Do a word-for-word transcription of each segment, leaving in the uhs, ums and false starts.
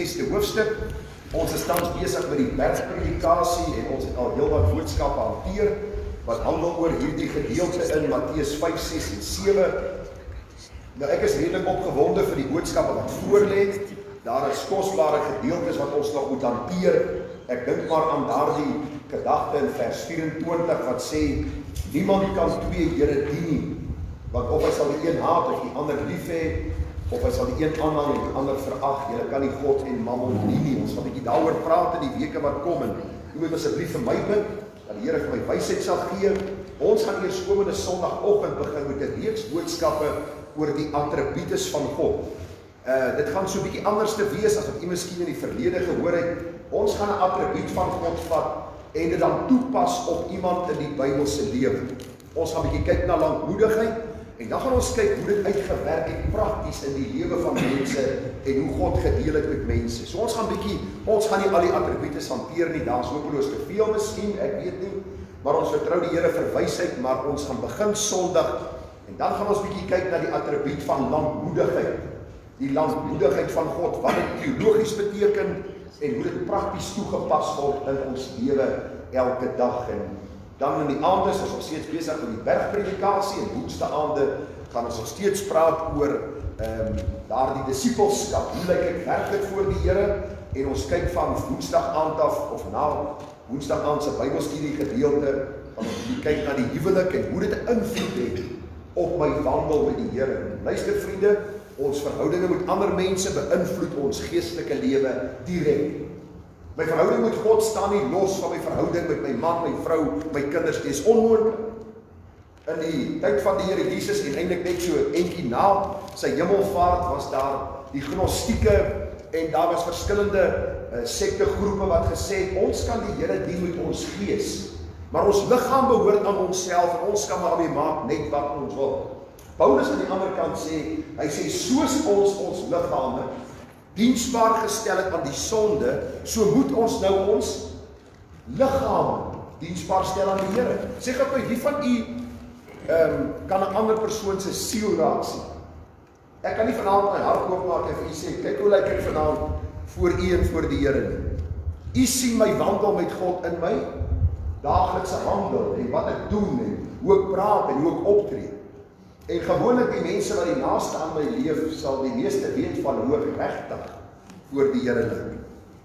sesde hoofstuk. Ons is tans besig met die bergpredikasie en ons het al heel wat boodskappe hanteer wat handel oor hierdie gedeelte in Matteus vyf, ses en sewe. Nou ek is redelik opgewonde vir die boodskappe wat voorlê. Daar is kosbare gedeeltes wat ons nog moet hanteer. Ek dink maar aan daardie gedagte in vers vyf-en-twintig wat sê niemand kan twee Here dien nie, want of hy sal die een haat of die ander lief hê, of hy sal die een aanhang en die ander verag. Julle kan nie God en Mammon dien nie. Ons gaan 'n bietjie daaroor praat in die weke wat kom en u moet asseblief vir my bid dat die Here vir my wysheid sal gee. Ons gaan eers komende Sondagoggend begin met 'n reeks boodskappe oor die attributes van God. Uh, dit gaan so 'n bietjie anders te wees as wat u miskien in die verlede gehoor het. Ons gaan 'n attribuut van God vat en dit dan toepas op iemand in die Bybelse lewe. Ons gaan 'n bietjie kyk na lankmoedigheid en dan gaan ons kyk hoe dit uitgewerk het prakties in die lewe van mense en hoe God gedeel het met mense. So ons gaan bietjie, ons gaan nie al die attribute hanteer nie, daar's hopeloos te veel miskien, ek weet nie, maar ons vertrou die Here vir wysheid, maar ons gaan begin Sondag en dan gaan ons bietjie kyk na die attribuut van lankmoedigheid. Die lankmoedigheid van God, wat dit teologies beteken en hoe dit prakties toegepas word in ons lewe elke dag. En dan in die aande is ons nog steeds besig met die bergpredikasie en woensdae aande gaan ons nog steeds praat oor um, daardie disippelskap. Hoe lyk ek werklik voor die Here? En ons kyk van woensdag aand af of na woensdag aand se Bybelstudie gedeelte, gaan ons kyk na die huwelik en hoe dit 'n invloed het op my wandel met die Here. Luister vriende, ons verhoudinge met ander mense beïnvloed ons geestelike lewe direk. My verhouding met God staan nie los van my verhouding met my man, my vrou, my kinders. Dit is onmoontlik. In die tyd van die Here Jesus en eintlik net so entjie na sy hemelvaart was daar die gnostieke en daar was verskillende uh, sektegroepe wat gesê het, ons kan die Here dien met ons gees, maar ons liggaam behoort aan onsself en ons kan maar mee maak net wat ons wil. Paulus aan die ander kant sê, hy sê soos ons ons liggame diensbaar gestel het aan die sonde, so moet ons nou ons liggame diensbaar stel aan die Here. Sê gou my, wie van u um, kan 'n ander persoon se siel raak sien? Ek kan nie vanaand my hart oopmaak en vir u sê, kyk hoe lyk ek vanaand voor u en voor die Here nie. U sien my wandel met God in my daaglikse handel en wat ek doen en hoe ek praat en hoe ek optree. En gewoonlik die mense wat die naaste aan my leef, sal die meeste weet van hoe ek regtig voor die Here lyk.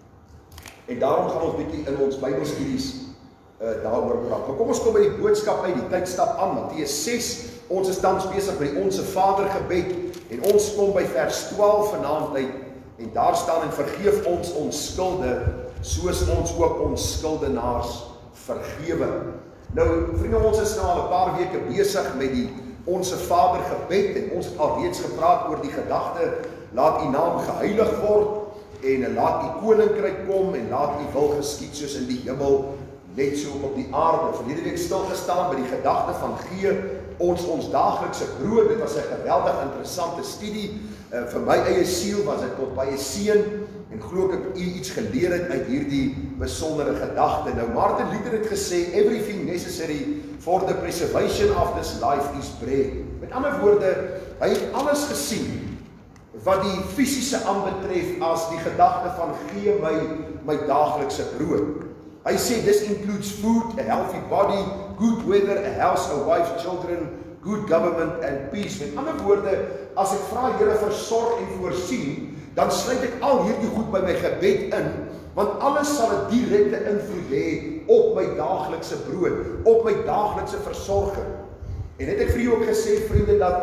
En daarom gaan ons bietjie in ons Bybelstudies uh, daaroor praat. Maar kom ons kom by die boodskap uit, die tyd stap aan, Matteus ses, ons is tans besig met die Onse Vader gebed, en ons kom by vers twaalf vanaand uit, en daar staan en vergeef ons ons skulde, soos ons ook ons skuldenaars vergewe. Nou, vriende, ons is nou al 'n paar weke besig met die Onse Vader gebed en ons het al reeds gepraat oor die gedagte, laat u naam geheilig word en laat u koninkryk kom en laat u wil geskied soos in die hemel net so op die aarde. Verlede week stil gestaan by die gedagte van gee ons ons daaglikse brood. Dit was 'n geweldig interessante studie. Uh, vir my eie siel was dit tot baie seën en glo ek u iets geleer het uit hierdie besondere gedagte. Nou Martin Luther het gesê everything necessary for the preservation of this life is bread. Met ander woorde, hy het alles gesien wat die fisiese aanbetref as die gedagte van gee my my daaglikse brood. Hy sê this includes food, a healthy body, good weather, a house, a wife, children, good government and peace. Met ander woorde, as ek vra Here versorg en voorsien, dan sluit ek al hierdie goed by my gebed in, want alles sal 'n direkte invloed hê op my daaglikse brood, op my daaglikse versorging. En het ek vir julle ook gesê, vriende, dat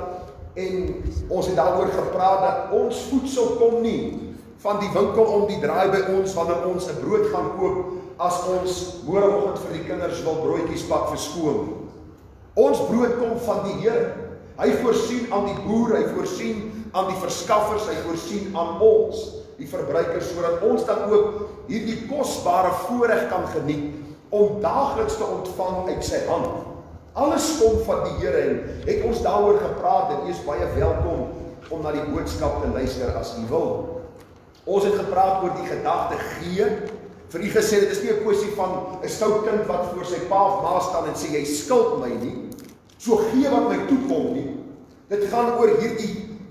en ons het daaroor gepraat dat ons voedsel kom nie van die winkel om die draai by ons wanneer ons 'n brood gaan koop as ons môreoggend vir die kinders wil broodjies pak vir skool. Ons brood kom van die Here. Hy voorsien aan die boer, hy voorsien aan die verskaffers, hy voorsien aan ons, die verbruikers, sodat ons dan ook hierdie kosbare voorreg kan geniet om daagliks te ontvang uit sy hand. Alles kom van die Here en het ons daaroor gepraat en u is baie welkom om na die boodskap te luister as u wil. Ons het gepraat oor die gedagte gee. Vir u gesê, dit is nie 'n kwessie van 'n stout kind wat voor sy pa of ma staan en sê jy skuld my nie. So gee wat my toekom nie. Dit gaan oor hierdie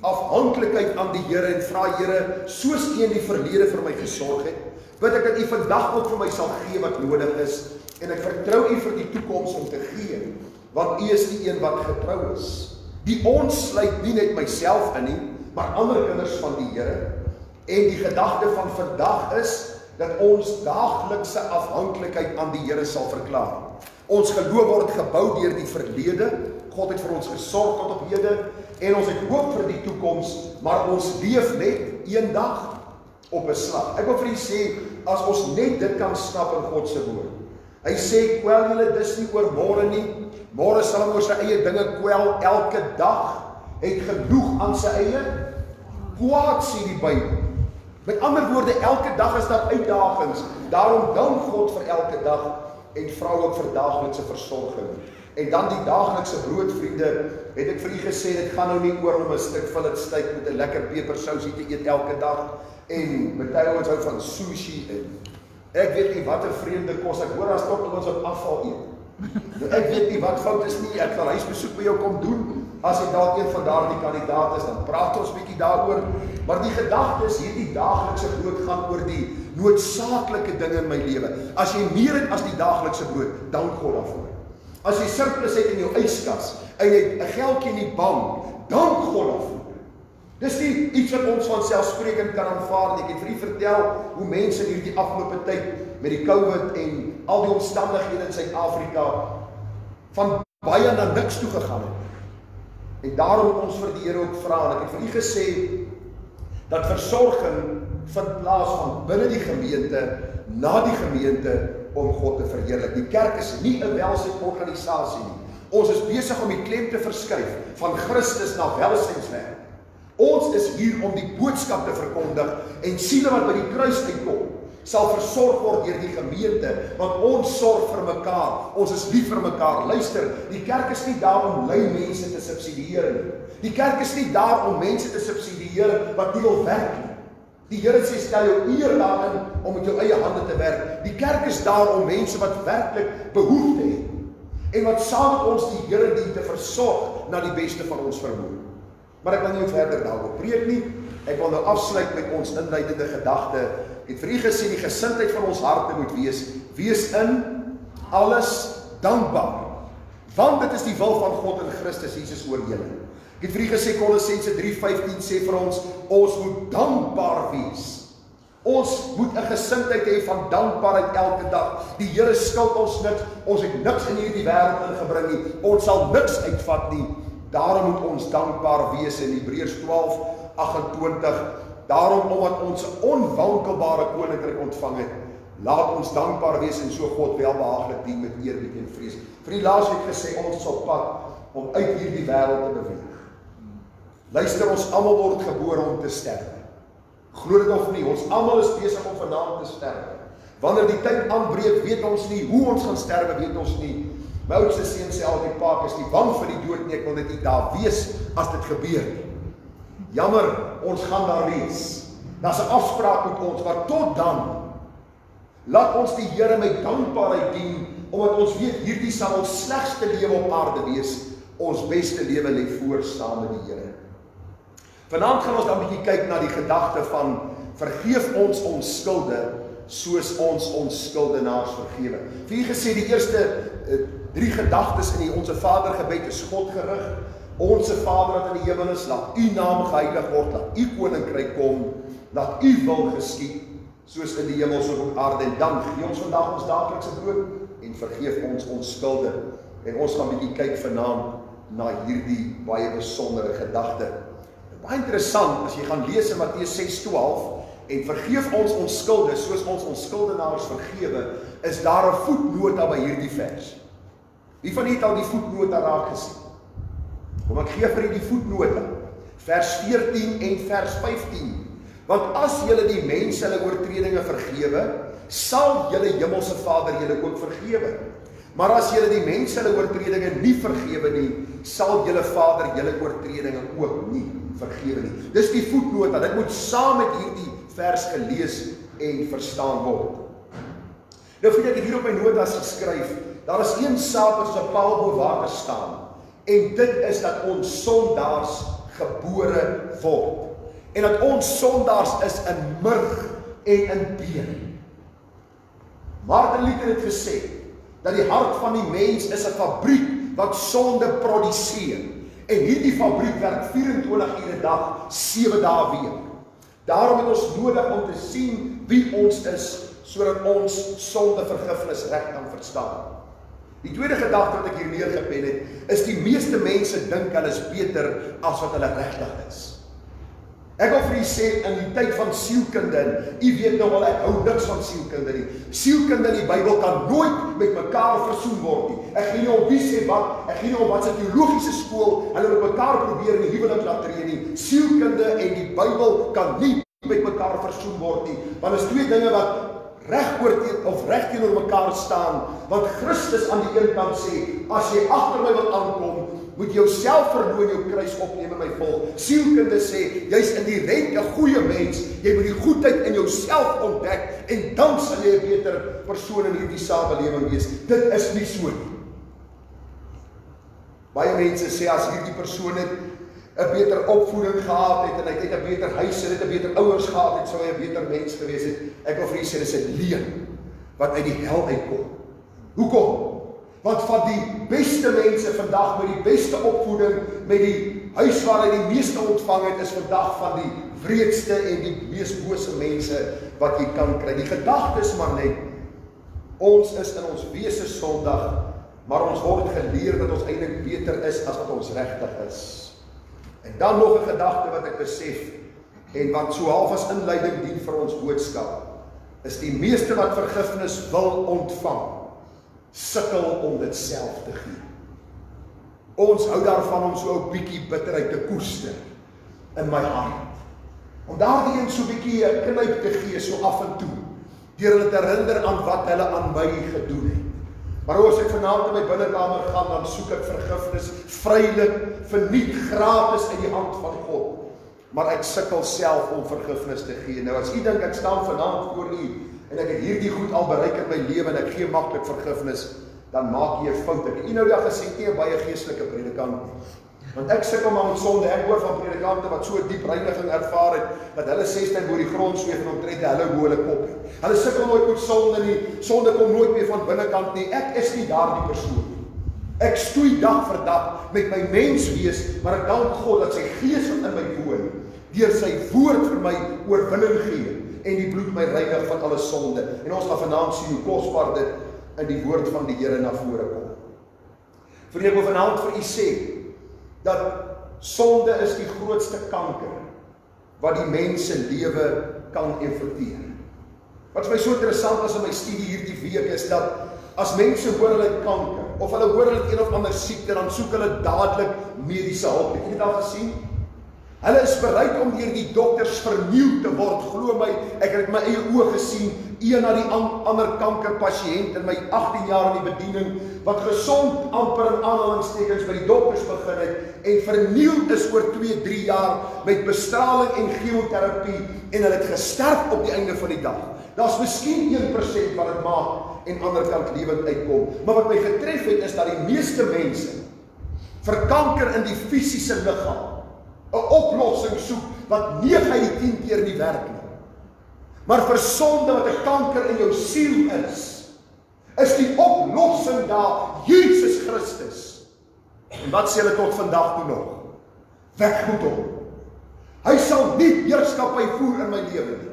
afhanklikheid aan die Here en vra Here, soos U in die verlede vir my gesorg het, bid ek dat U vandag ook vir my sal gee wat nodig is, en ek vertrou U vir die toekoms om te gee, want U is die een wat getrou is. Die ons sluit nie net myself in nie, maar ander kinders van die Here, en die gedagte van vandag is, dat ons daaglikse afhanklikheid aan die Here sal verklaar. Ons geloof word gebou deur die verlede, God het vir ons gesorg tot op hede, en ons het hoop vir die toekoms, maar ons leef net een dag op 'n slag. Ek wil vir julle sê, as ons net dit kan snap in God se woord. Hy sê, kwel julle dis nie oor môre nie, môre sal hom oor sy eie dinge kwel, elke dag het genoeg aan sy eie kwaad, sê die Bybel. Met ander woorde, elke dag is daar uitdagings, daarom dank God vir elke dag, en vra ook vir daaglikse versorging. En dan die daaglikse brood, vriende, het ek vir u gesê, dit gaan nou nie oor om 'n stuk fillet steak met 'n lekker pepersousie te eet elke dag, en baie ouens hou van sushi, en ek weet nie wat 'n vreemde kos, ek hoor as tot ons op afval eet. Nou, ek weet nie wat fout is nie, ek sal huisbesoek by jou kom doen, as jy dalk een van daardie kandidaat is, dan praat ons bietjie daaroor, maar die gedagte is, hierdie daaglikse brood gaan oor die noodsaaklike dinge in my lewe. As jy meer het as die daaglikse brood, dank God daarvoor. As jy surplus het in jou yskas, en jy het 'n geldjie in die bank, dank God daarvoor. Dis nie iets wat ons van selfsprekend kan aanvaar nie. Ek het vir u vertel hoe mense hierdie afgelope tyd met die COVID en al die omstandighede in Suid-Afrika van baie na niks toe gegaan het. En daarom moet ons vir die Here ook vra, en ek het vir u gesê dat versorging vind plaas van binne die gemeente, na die gemeente, om God te verheerlik. Die kerk is nie 'n welsynsorganisasie nie. Ons is besig om die klem te verskuif van Christus na welsynswerk. Ons is hier om die boodskap te verkondig, en siele wat by die kruis uitkom, sal versorg word deur die gemeente, want ons sorg vir mekaar, ons is lief vir mekaar. Luister, die kerk is nie daar om lui mense te subsidieer nie. Die kerk is nie daar om mense te subsidieer wat nie wil werk nie. Die Here sê, stel jou eer daarin om met jou eie hande te werk. Die kerk is daar om mense wat werklik behoefte het, en wat saam met ons die Here dien te versorg na die beste van ons vermoë. Maar ek wil nie verder daaroor preek nie. Ek wil nou afsluit met ons inleidende gedagte. Ek het vir u gesê, die gesindheid van ons harte moet wees, wees in alles dankbaar, want dit is die wil van God in Christus Jesus oor julle. Ek het vir u gesê, Kolossense drie vyftien sê vir ons, ons moet dankbaar wees. Ons moet 'n gesindheid hê van dankbaarheid elke dag. Die Here skuld ons niks, ons het niks in hierdie wêreld ingebring nie, ons sal niks uitvat nie. Daarom moet ons dankbaar wees in Hebreërs twaalf agentwintig. Daarom, omdat ons 'n onwankelbare koninkryk ontvang het, laat ons dankbaar wees en so God welbehaaglik dien met eerbied en vrees. Vir die laasweek gesê, ons is op pad om uit hierdie wêreld te beweeg. Luister, ons almal word gebore om te sterwe. Glo dit of nie, ons almal is besig om vanaand te sterwe. Wanneer die tyd aanbreek, weet ons nie hoe ons gaan sterwe, weet ons nie. My oudste seun sê altyd, pa, ek is nie bang vir die dood nie, ek wil net nie daar wees as dit gebeur nie. Jammer, ons gaan daar wees. Daar's 'n afspraak met ons, maar tot dan, laat ons die Here met dankbaarheid dien, omdat ons weet, hierdie sal ons slegste lewe op aarde wees, ons beste lewe lê voor saam met die Here. Vanaand gaan ons dan 'n bietjie kyk na die gedagte van, vergeef ons ons skulde, soos ons ons skuldenaars vergewe. Vir u gesê, die eerste uh, drie gedagtes in die Onse Vader gebed is God gerig. Onse Vader wat in die hemel is, laat u naam geheilig word, laat u koninkryk kom, laat u wil geskied, soos in die hemel so op aarde. En dan gee ons vandag ons daaglikse brood en vergeef ons ons skulde. En ons gaan 'n bietjie kyk vanaand na hierdie baie besondere gedagte. Baie interessant, as jy gaan lees in Matteus ses twaalf, en vergeef ons ons skulde, soos ons ons skuldenaars vergewe, is daar 'n voetnota by hierdie vers. Wie van julle het al die voetnota raak gesien? Kom ek gee vir julle die voetnota, vers veertien en vers vyftien. Want as julle die mense hulle oortredinge vergewe, sal julle hemelse Vader julle ook vergewe. Maar as julle die mense hulle oortredinge nie vergewe nie, sal julle Vader julle oortredinge ook nie vergewe nie. Dis die voetnota, dit moet saam met hierdie vers gelees en verstaan word. Nou vind ek hier op my notas geskryf, daar is een saak wat soos 'n paal bo water staan, en dit is dat ons sondaars gebore word. En dat ons sondaars is in murg en in been. Martin Luther het gesê, dat die hart van die mens is 'n fabriek wat sonde produseer. En hierdie fabriek werk vyf-en-twintig ure 'n dag, sewe dae 'n week. Daarom het ons nodig om te sien wie ons is, sodat ons sondevergifnis reg kan verstaan. Die tweede gedagte wat ek hier neergepen het, is die meeste mense dink hulle is beter as wat hulle regtig is. Ek wil vir u sê, in die tyd van sielkunde, u weet nou al, ek hou niks van sielkunde nie. Sielkunde in die Bybel kan nooit met mekaar versoen word nie. Ek gee nie om wie sê wat, ek gee nie om wat se teologiese skool hulle met mekaar probeer in die huwelik laat tree nie. Sielkunde en die Bybel kan nie met mekaar versoen word nie, want is twee dinge wat reg oor of reg teenoor mekaar staan, want Christus aan die een kant sê, as jy agter my wil aankom, moet jy jouself verloon, jou kruis opneem en my volg. Sielkunde sê, jy's in die renk 'n goeie mens, jy moet die goedheid in jouself ontdek, en dan sal jy 'n beter persoon in hierdie samelewing wees. Dit is nie so nie. Baie mense sê, as hierdie persoon het 'n beter opvoeding gehad het, en hy het 'n beter huis, en hy het 'n beter ouers gehad het, sou hy 'n beter mens gewees het. Ek wil vir julle sê, dis 'n leuen wat uit die hel uitkom. Hoekom? Want van die beste mense vandag, met die beste opvoeding, met die huis waar hy die meeste ontvang het, is vandag van die wreedste en die mees bose mense wat jy kan kry. Die gedagte is maar net, ons is in ons wese sondig, maar ons word geleer dat ons eintlik beter is as wat ons regtig is. En dan nog 'n gedagte wat ek besef, en wat so half as inleiding dien vir ons boodskap, is die meeste wat vergifnis wil ontvang, sukkel om dit self te gee. Ons hou daarvan om so 'n bietjie bitterheid te koester in my hart. Om daardie een so 'n bietjie 'n knyp te gee, so af en toe, deur hulle te herinner aan wat hulle aan my gedoen het. Maar as ek vanaand in my binnekamer gaan, dan soek ek vergifnis vrylik, verniet, gratis uit die hand van God. Maar ek sukkel self om vergifnis te gee. Nou as u dink ek staan vanaand voor u, en ek het hierdie goed al bereik in my lewe, en ek gee maklik vergifnis, dan maak jy 'n fout. Ek het u nou dag gesê, nie 'n baie geestelike predikant nie. Want ek sukkel maar met sonde. Ek hoor van predikante wat so diep reiniging ervaar het, dat hulle sesde oor die grond sweef en omtrent hulle hoe hulle kop het. Hulle sukkel nooit met sonde nie. Sonde kom nooit meer van binnekant nie. Ek is nie daardie persoon nie. Ek stoei dag vir dag met my menswees, maar ek dank God dat sy gees wat in my woon, deur sy woord vir my oorwinning gee, en die bloed my reinig van alle sonde. En ons gaan vanaand sien hoe kosbaar dit in die woord van die Here na vore kom. Vriende, ek wil vanaand vir u sê, dat sonde is die grootste kanker wat die mens se lewe kan infekteer. Wat vir my so interessant was in my studie hierdie week is dat as mense hoor hulle het kanker, of hulle hoor hulle het een of ander siekte, dan soek hulle dadelik mediese hulp. Het jy dit al gesien? Hulle is bereid om deur die dokters vernieuw te word. Glo my, ek het my eie oë gesien, een na die ander kankerpasiënt in my agttien jaar in die bediening, wat gesond amper in aanhalingstekens by die dokters begin het, en vernieuw is oor twee, drie jaar met bestraling en chemoterapie, en hulle het gesterf op die einde van die dag. Daar's miskien een persent wat het maak, en ander kant lewend uitkom. Maar wat my getref het, is dat die meeste mense vir kanker in die fisiese liggaam 'n oplossing soek wat nege uit die tien keer nie werk nie. Maar vir sonde wat 'n kanker in jou siel is, is die oplossing daar, Jesus Christus. En wat sê hulle tot vandag toe nog? Weg met hom. Hy sal nie heerskappy voer in my lewe nie.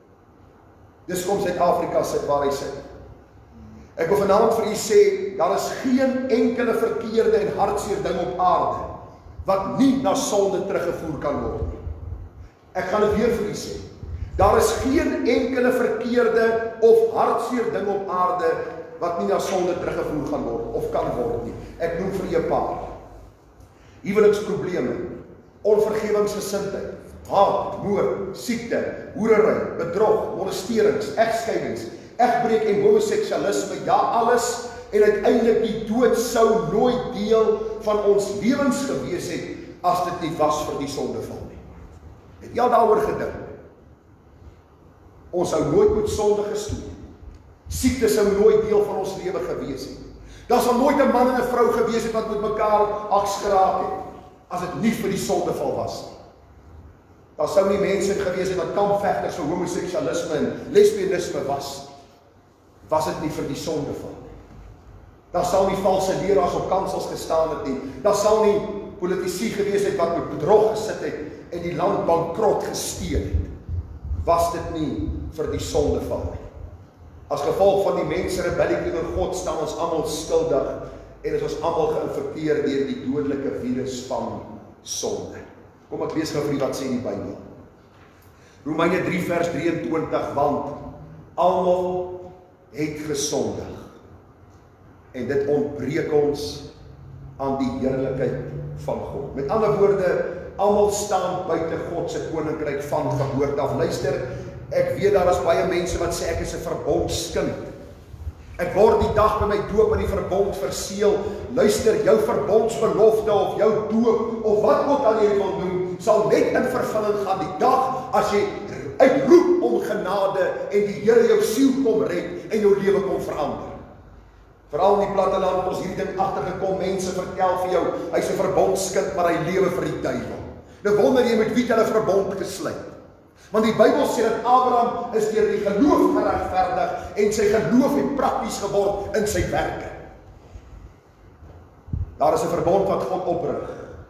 Dis kom Suid-Afrika sit waar hy sit. Ek wil vanaand vir u sê, daar is geen enkele verkeerde en hartseer ding op aarde wat nie na sonde teruggevoer kan word nie. Ek gaan dit weer vir u sê. Daar is geen enkele verkeerde of hartseer ding op aarde wat nie na sonde teruggevoer gaan word of kan word nie. Ek noem vir u 'n paar. Huweliksprobleme, onvergewingsgesindheid, haat, moord, siekte, hoerery, bedrog, molesterings, egskeidings, egbreek en homoseksualisme, ja alles, en uiteindelik die dood sou nooit deel van ons lewens gewees het as dit nie was vir die sondeval nie. Het jy al daaroor gedink? Ons sou nooit met sonde gestoei. Siekte sou nooit deel van ons lewe gewees het. Daar sal nooit 'n man en 'n vrou gewees het wat met mekaar aks geraak het. as dit nie vir die sondeval was nie. Daar sou nie mense gewees het wat kampvegters vir homoseksualisme en lesbianisme was. Was dit nie vir die sondeval nie. Daar sal nie valse leraars op kansels gestaan het nie. Daar sal nie politici gewees het wat met bedrog gesit het en die land bankrot gesteel het. Was dit nie vir die sondeval nie. As gevolg van die mense rebellie teenoor God staan ons almal skuldig en is ons almal geïnfekteer deur die dodelike virus van sonde. Kom ek lees gou vir u wat sê die Bybel. Romeine drie vers drieëntwintig, want almal het gesondig en dit ontbreek ons aan die heerlikheid van God. Met ander woorde, almal staan buite God se koninkryk van geboorte af. Luister, ek weet daar is baie mense wat sê ek is 'n verbondskind. Ek word die dag by my doop in die verbond verseël. Luister, jou verbondsbelofte of jou doop of wat ook al jy wil noem, sal net in vervulling gaan die dag as jy uitroep om genade en die Here jou siel kom red en jou lewe kom verander. Veral in die platteland het ons hierdie ding agtergekom, mense vertel vir jou, hy's 'n verbondskind, maar hy lewe vir die duiwel. Nou wonder jy met wie hulle verbond gesluit. Want die Bybel sê dat Abraham is deur die geloof geregverdig en sy geloof het prakties geword in sy werke. Daar is 'n verbond wat God oprig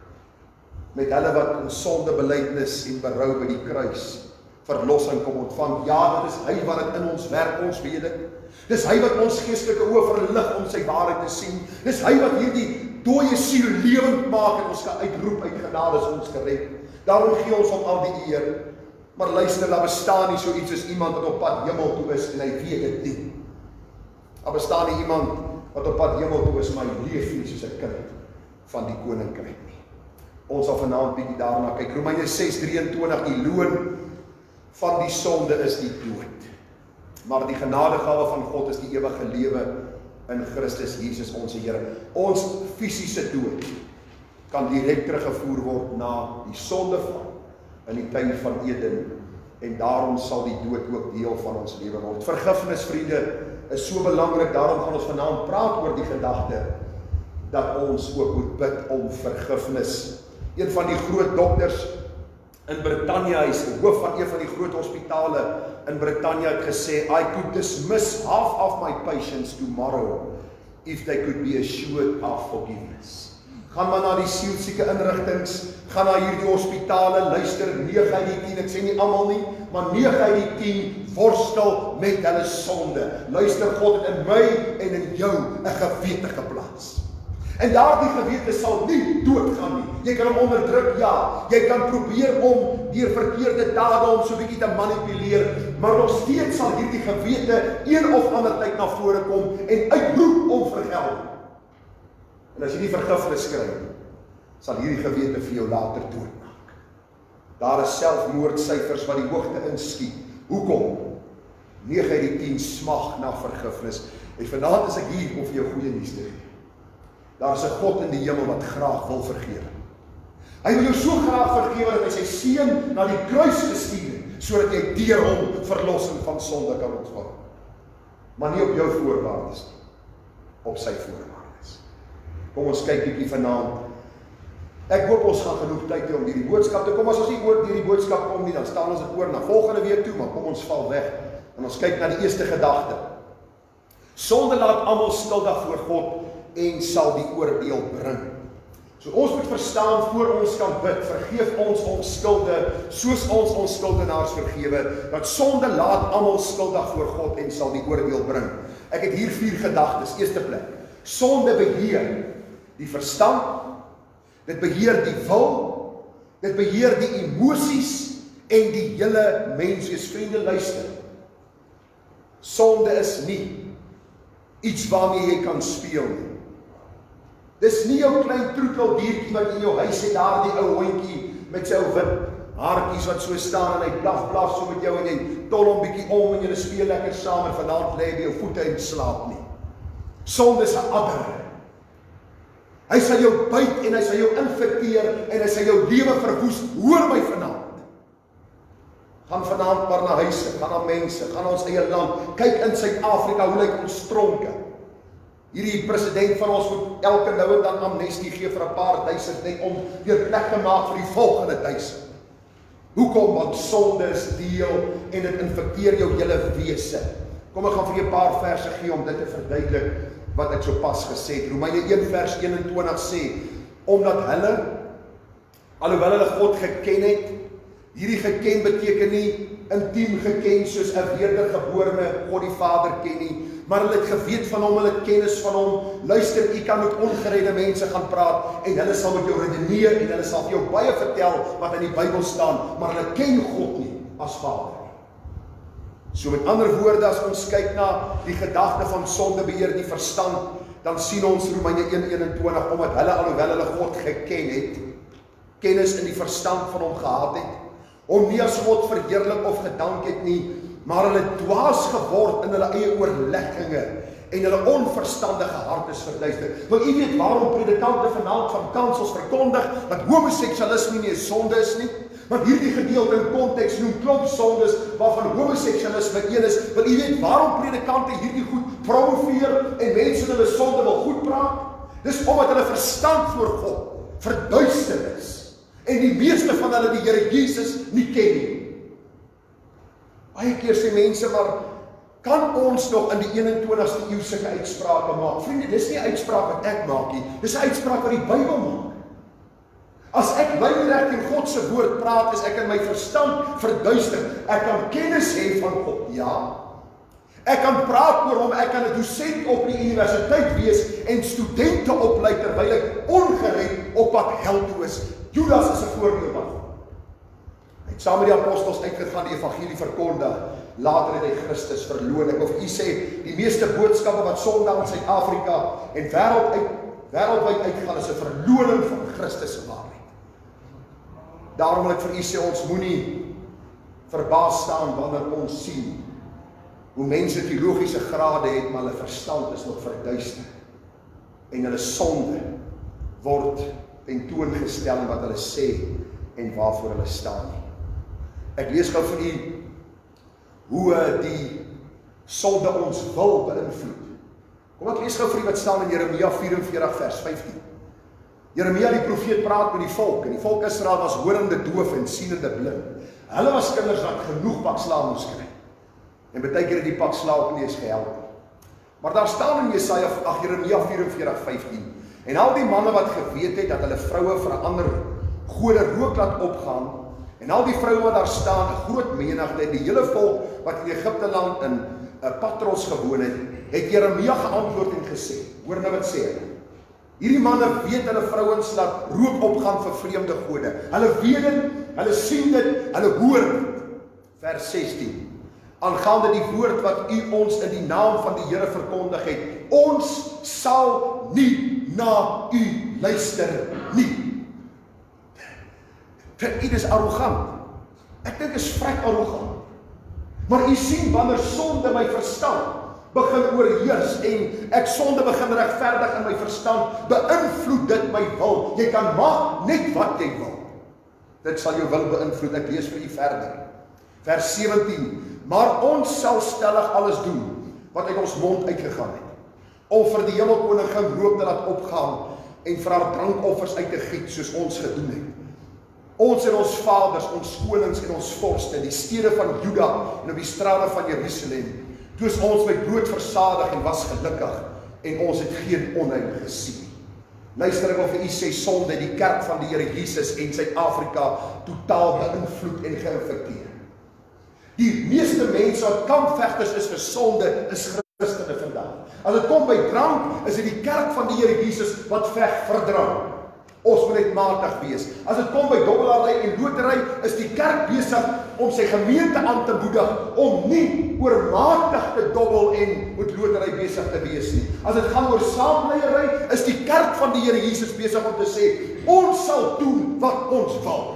met hulle wat in sondebelydenis en berou by die kruis verlossing kom ontvang. Ja, dit is hy wat dit in ons werk, ons weet dit. Dis hy wat ons geestelike oë verlig om sy waarheid te sien. Dis hy wat hierdie dooie siel lewend maak en ons kan uitroep uit genade is ons gered. Daarom gee ons hom al die eer. Maar luister, daar bestaan nie so iets as iemand wat op pad hemel toe is en hy weet dit nie. Daar bestaan nie iemand wat op pad hemel toe is, maar hy leef nie soos 'n kind van die koninkryk nie. Ons sal vanaand bietjie daarna kyk. Romeine ses drieëntwintig, die loon van die sonde is die dood. Maar die genadegawe van God is die ewige lewe in Christus Jesus ons Here. Ons fisiese dood kan direk teruggevoer word na die sondeval in die tuin van Eden en daarom sal die dood ook deel van ons lewe word. Vergifnis, vriende, is so belangrik, daarom gaan ons vanaand praat oor die gedagte dat ons ook moet bid om vergifnis. Een van die groot dokters in Britannia, hy is hoof van een van die groot hospitale in Britannia, het gesê, I could dismiss half of my patients tomorrow if they could be assured of forgiveness. Gaan maar na die sielsieke inrigtings, gaan na hierdie hospitale, luister, nege uit die tien, ek sê nie almal nie, maar nege uit die tien worstel met hulle sonde. Luister, God het in my en in jou 'n gewete geplaas. En daardie gewete sal nie doodgaan nie. Jy kan hom onderdruk, ja. Jy kan probeer om deur verkeerde dade om so 'n bietjie te manipuleer, maar nog steeds sal hierdie gewete een of ander tyd na vore kom en uitroep om vergelding. En as jy nie vergifnis kry nie, sal hierdie gewete vir jou later doodmaak. Daar is selfmoordsyfers wat die hoogte inskiet. Hoekom? nege uit die tien smag na vergifnis. En vanaand is ek hier om vir jou goeie nuus te gee. Daar is 'n God in die hemel wat graag wil vergewe. Hy wil jou so graag vergewe dat hy sy seun na die kruis gestuur het, sodat jy deur hom verlossing van sonde kan ontvang. Maar nie op jou voorwaardes nie, op sy voorwaardes. Kom ons kyk bietjie vanaand. Ek hoop ons gaan genoeg tyd hê om hierdie boodskap te kom. As ons nie oor hierdie boodskap kom nie, dan staan ons dit oor na volgende week toe, maar kom ons val weg en ons kyk na die eerste gedagte. Sonde laat almal skuldig voor God en sal die oordeel bring. So ons moet verstaan, voor ons kan bid, vergeef ons ons skulde, soos ons ons skuldenaars vergewe, dat sonde laat almal skuldig voor God en sal die oordeel bring. Ek het hier vier gedagtes. Eerste plek, sonde beheer die verstand, dit beheer die wil, dit beheer die emosies en die hele mens. Wees vriende, luister. Sonde is nie iets waarmee jy kan speel nie. Dis nie jou klein troeteldiertjie wat in jou huis het, daar die ou hondjie met sy ou wit haartjies wat so staan en hy blaf blaf so met jou en jy tol hom bietjie om en jy speel lekker saam en vanaand lê jy by jou voete en slaap nie. Sonde is 'n adder. Hy sal jou byt en hy sal jou infekteer en hy sal jou lewe verwoes. Hoor my vanaand. Gaan vanaand maar na huise, gaan na mense, gaan na ons eie land. Kyk in Suid-Afrika hoe lyk ons tronke. Hierdie president van ons moet elke nou en dan amnestie gee vir 'n paar duisend net om weer plek te maak vir die volgende duisend. Hoekom? Want sonde is deel en dit infekteer jou hele wese. Kom ek gaan vir julle 'n paar verse gee om dit te verduidelik wat ek so pas gesê het. Romeine een vers eenentwintig sê, omdat hulle, alhoewel hulle God geken het, hierdie geken beteken nie intiem geken soos 'n wedergeborene God die Vader ken nie, maar hulle het geweet van hom, hulle het kennis van hom. Luister, u kan met ongeredde mense gaan praat en hulle sal met jou redeneer en hulle sal vir jou baie vertel wat in die Bybel staan, maar hulle ken God nie as Vader. So met ander woorde, as ons kyk na die gedagte van sondebeheer, die verstand, dan sien ons Romeine een eenentwintig, omdat hulle alhoewel hulle God geken het, kennis in die verstand van hom gehad het, hom nie as God verheerlik of gedank het nie, maar hulle dwaas geword in hulle eie oorlegginge en hulle onverstandige hart is verduister. Wil u weet waarom predikante vanaand van kansels verkondig dat homoseksualisme nie 'n sonde is nie? Want hierdie gedeelte in konteks noem klomp sondes waarvan homoseksualisme een is. Wil u weet waarom predikante hierdie goed promoveer en mense hulle sonde wil goed praat? Dis omdat hulle verstand voor God verduister is en die meeste van hulle die Here Jesus nie ken nie. Baie keer sê mense, maar kan ons nog in die eenentwintigste eeu sulke uitsprake maak? Vriende, dis nie 'n uitspraak wat ek maak nie, dis 'n uitspraak wat die Bybel maak. As ek lynreg in God se woord praat, is ek in my verstand verduister. Ek kan kennis hê van God, ja. Ek kan praat oor hom, ek kan 'n dosent op die universiteit wees en studente oplei terwyl ek ongered op pad hel toe is. Judas is 'n voorbeeld daarvan. Hy het saam met die apostels uitgegaan, die evangelie verkondig. Later het hy Christus verloon. Ek wil vir u sê, die meeste boodskappe wat Sondag in Suid-Afrika en wêreld uit wêreldwyd uitgaan is 'n verloning van Christus se waarheid. Daarom wil ek vir u sê, ons moenie verbaas staan wanneer ons sien hoe mense teologiese grade het, maar hulle verstand is nog verduister. En hulle sonde word tentoongestel in wat hulle sê en waarvoor hulle staan nie. Ek lees gou vir u hoe die sonde ons wil beïnvloed. Kom ek lees gou vir u wat staan in Jeremia vyf-en-veertig vers vyftien. Jeremia die profeet praat met die volk, en die volk Israel was horende doof en sienende blind. Hulle was kinders wat genoeg pak slaag moes kry. En baie keer het die pak slaag ook nie eens gehelp nie. Maar daar staan in Jesaja, ag Jeremia vyf-en-veertig vyftien, en al die manne wat geweet het dat hulle vroue vir 'n ander gode rook laat opgaan, en al die vroue wat daar staan, 'n groot menigte, en die hele volk wat in Egipte land in uh, Patros gewoon het, het Jeremia geantwoord en gesê, hoor nou wat sê hy, hierdie manne weet hulle vrouens laat rook opgaan vir vreemde gode. Hulle weet dit, hulle sien dit, hulle hoor dit. Vers sestien. Aangaande die woord wat u ons in die naam van die Here verkondig het, ons sal nie na u luister nie. Vir u dis arrogant. Ek dink is vrek arrogant. Maar u sien wanneer sonde my verstand begin oorheers en ek sonde begin regverdig in my verstand, beïnvloed dit my wil. Jy kan maak net wat jy wil. Dit sal jou wil beïnvloed. Ek lees vir u verder. Vers sewentien. Maar ons sal stellig alles doen wat uit ons mond uitgegaan het, om vir die hemelkoningin rook te laat opgaan en vir haar drankoffers uit te giet soos ons gedoen het. Ons en ons vaders, ons konings en ons vorste, die stede van Juda en op die strate van Jerusalem, toe is ons met brood versadig en was gelukkig en ons het geen onheil gesien. Luister, ek wil vir u sê, sonde die kerk van die Here Jesus en Suid-Afrika totaal beïnvloed en geïnfekteer. Die meeste mense wat kampvegters is vir sonde, is Christene vandag. As dit kom by drank, is dit die kerk van die Here Jesus wat veg vir drank. Ons moet net matig wees. As dit kom by dobbelary en lotery, is die kerk besig om sy gemeente aan te moedig om nie oormatig te dobbel en met lotery besig te wees nie. As dit gaan oor saambleiery, is die kerk van die Here Jesus besig om te sê, ons sal doen wat ons wil.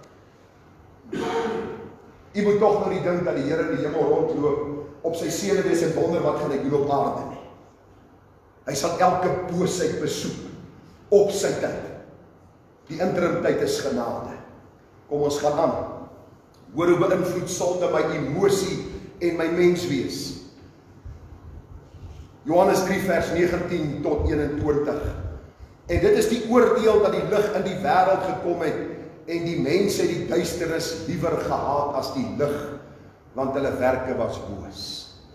U moet tog nou nie dink dat die Here in die hemel rondloop op sy seëne wees en wonder wat gaan hy doen op aarde nie. Hy sal elke boosheid besoek op sy tyd. Die interim tyd is genade. Kom ons gaan aan. Hoor hoe beïnvloed sonde my emosie en my menswees. Johannes drie vers negentien tot eenentwintig. En dit is die oordeel dat die lig in die wêreld gekom het en die mense het die duisternis liewer gehaat as die lig, want hulle werke was boos.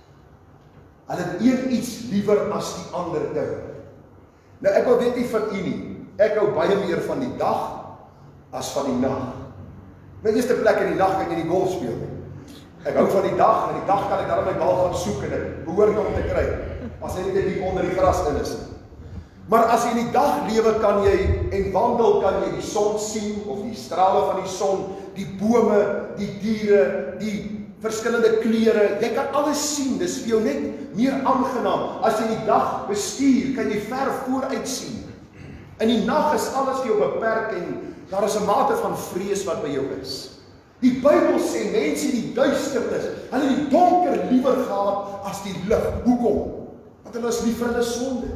Hulle het een iets liewer as die ander ding. Nou ek wil weet nie van u nie, ek hou baie meer van die dag as van die nag. My eerste plek in die nag kan jy nie golf speel nie. Ek hou van die dag, en die dag kan ek dan my bal gaan soek en ek behoort om te kry, as hy nie diep onder die gras in is. Maar as jy in die dag lewe kan jy, en wandel kan jy die son sien, of die strale van die son, die bome, die diere, die verskillende kleure, jy kan alles sien, dis vir jou net meer aangenaam. As jy in die dag bestuur, kan jy ver vooruit sien. In die nag is alles vir jou beperk en daar is 'n mate van vrees wat by jou is. Die Bybel sê mense in die duisternis, hulle die donker liewer gehad as die lig. Hoekom? Want hulle is lief vir hulle sonde.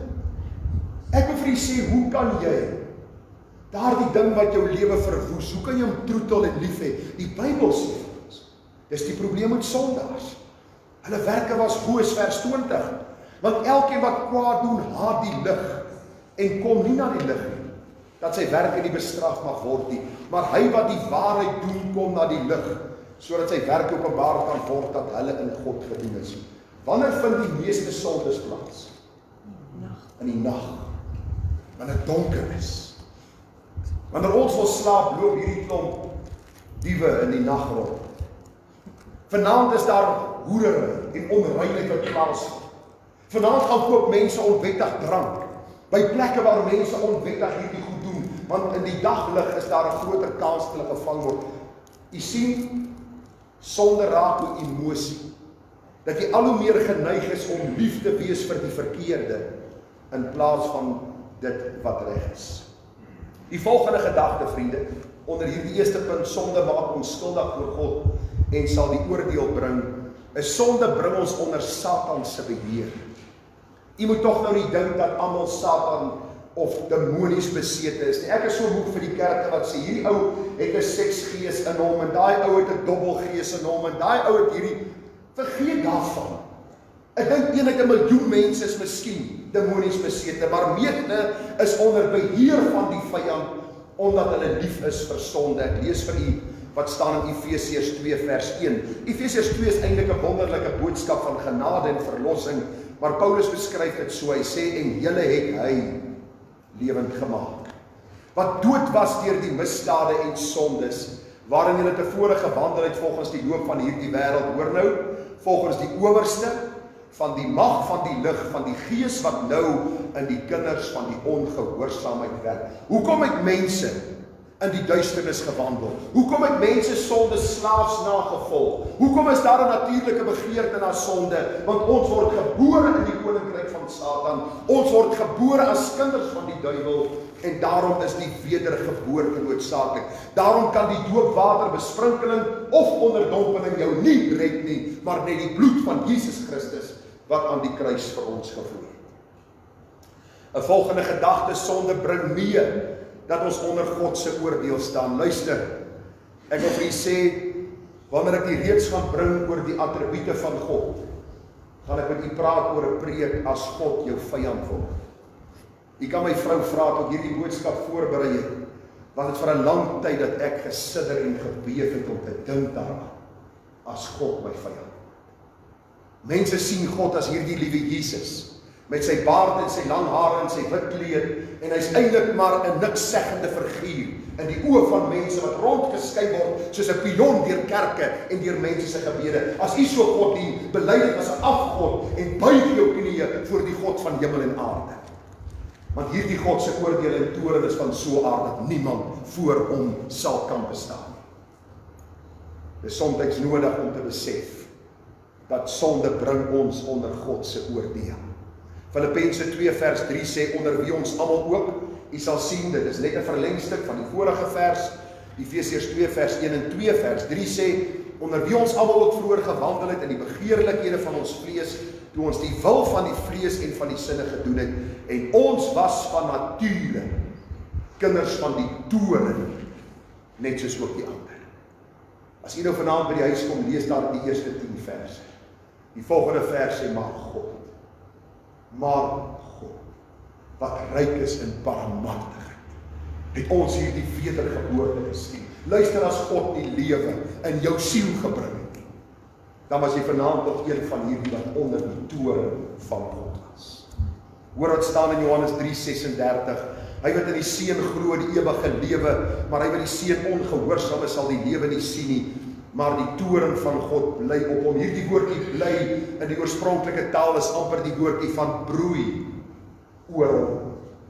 Ek wil vir u sê, hoe kan jy daardie ding wat jou lewe verwoes, hoe kan jy hom troetel en lief hê? Die Bybel sê vir ons, dis die probleem met sondaars. Hulle werke was boos, vers twintig. Want elkeen wat kwaad doen, haat die lig en kom nie na die lig nie, dat sy werke nie bestraf mag word nie. Maar hy wat die waarheid doen, kom na die lig, sodat sy werke openbaar kan word dat hulle in God gedien is. Wanneer vind die meeste sondes plaas? In die nag. Wanneer dit donker is. Wanneer ons wil slaap, loop hierdie klomp diewe in die nag rond. Vanaand is daar hoerery en onreinheid wat plaasvind. Vanaand gaan koop mense onwettig drank, by plekke waar mense onwettig hierdie goed doen, want in die daglig is daar 'n groter kans dat hulle gevang word. U sien, sonde raak hoe emosie, dat jy al hoe meer geneig is om lief te wees vir die verkeerde, in plaas van dit wat reg is. Die volgende gedagte, vriende, onder hierdie eerste punt, sonde maak ons skuldig voor God en sal die oordeel bring, is sonde bring ons onder Satan se beheer. U moet tog nou nie dink dat almal Satan of demonies besete is nie. Ek is so moeg vir die kerke wat sê, hierdie ou het 'n seksgees in hom, en daai ou het 'n dobbelgees in hom, en daai ou het hierdie, vergeet daarvan. Ek dink een uit 'n miljoen mense is miskien demonies besete, maar meeste is onder beheer van die vyand, omdat hulle lief is vir sonde. Ek lees vir u wat staan in Efesiërs twee vers een. Efesiërs twee is eintlik 'n wonderlike boodskap van genade en verlossing, maar Paulus beskryf dit so, hy sê, en julle het hy lewend gemaak, wat dood was deur die misdade en sondes, waarin julle tevore gewandel het volgens die loop van hierdie wêreld, hoor nou, volgens die owerste van die mag van die lig, van die gees wat nou in die kinders van die ongehoorsaamheid werk. Hoekom het mense in die duisternis gewandel? Hoekom het mense sonde slaafs nagevolg? Hoekom is daar 'n natuurlike begeerte na sonde? Want ons word gebore in die koninkryk van Satan. Ons word gebore as kinders van die duiwel, en daarom is die wedergeboorte noodsaaklik. Daarom kan die doopwaterbesprinkeling of onderdompeling jou nie red nie, maar net die bloed van Jesus Christus wat aan die kruis vir ons gevloei het. 'n Volgende gedagte, sonde bring mee dat ons onder God se oordeel staan. Luister, ek wil vir u sê, wanneer ek die reeks gaan bring oor die attribute van God, gaan ek met u praat oor 'n preek as God jou vyand word. U kan my vrou vra tot hierdie boodskap voorberei het, want het vir 'n lang tyd dat ek gesidder en gebeef het om te dink daaraan, as God my vyand. Mense sien God as hierdie liewe Jesus, met sy baard en sy lang hare en sy wit kleed, en hy's eintlik maar 'n nikszeggende figuur in die oë van mense wat rondgeskei word soos 'n pion deur kerke en deur mense se gebede. As u so God dien, bely dit as 'n afgod en buig jou knieë voor die God van hemel en aarde. Want hierdie God se oordeel en toorn is van so aard dat niemand voor hom sal kan bestaan. Dit is soms nodig om te besef dat sonde bring ons onder God se oordeel. Filippense twee vers drie sê, onder wie ons almal ook, u sal sien, dit is net 'n verlengstuk van die vorige vers, Efesiërs twee vers een en twee vers drie sê, onder wie ons almal ook vroeër gewandel het in die begeerlikhede van ons vlees, toe ons die wil van die vlees en van die sinne gedoen het, en ons was van nature kinders van die toorn, net soos ook die ander. As u nou vanaand by die huis kom, lees daar die eerste tien verse. Die volgende vers sê, maar God Maar God, wat ryk is in barmhartigheid, het ons hierdie wedergeboorte geskenk. Luister, as God die lewe in jou siel gebring het, dan was jy vanaand nog een van hierdie wat onder die toren van God was. Hoor wat staan in Johannes drie sesendertig, hy wat in die seun glo die ewige lewe, maar hy wat die seun ongehoorsaam is, sal die lewe nie sien nie, maar die toren van God bly op hom. Hierdie woordjie bly in die oorspronklike taal is amper die woordjie van broei oor hom.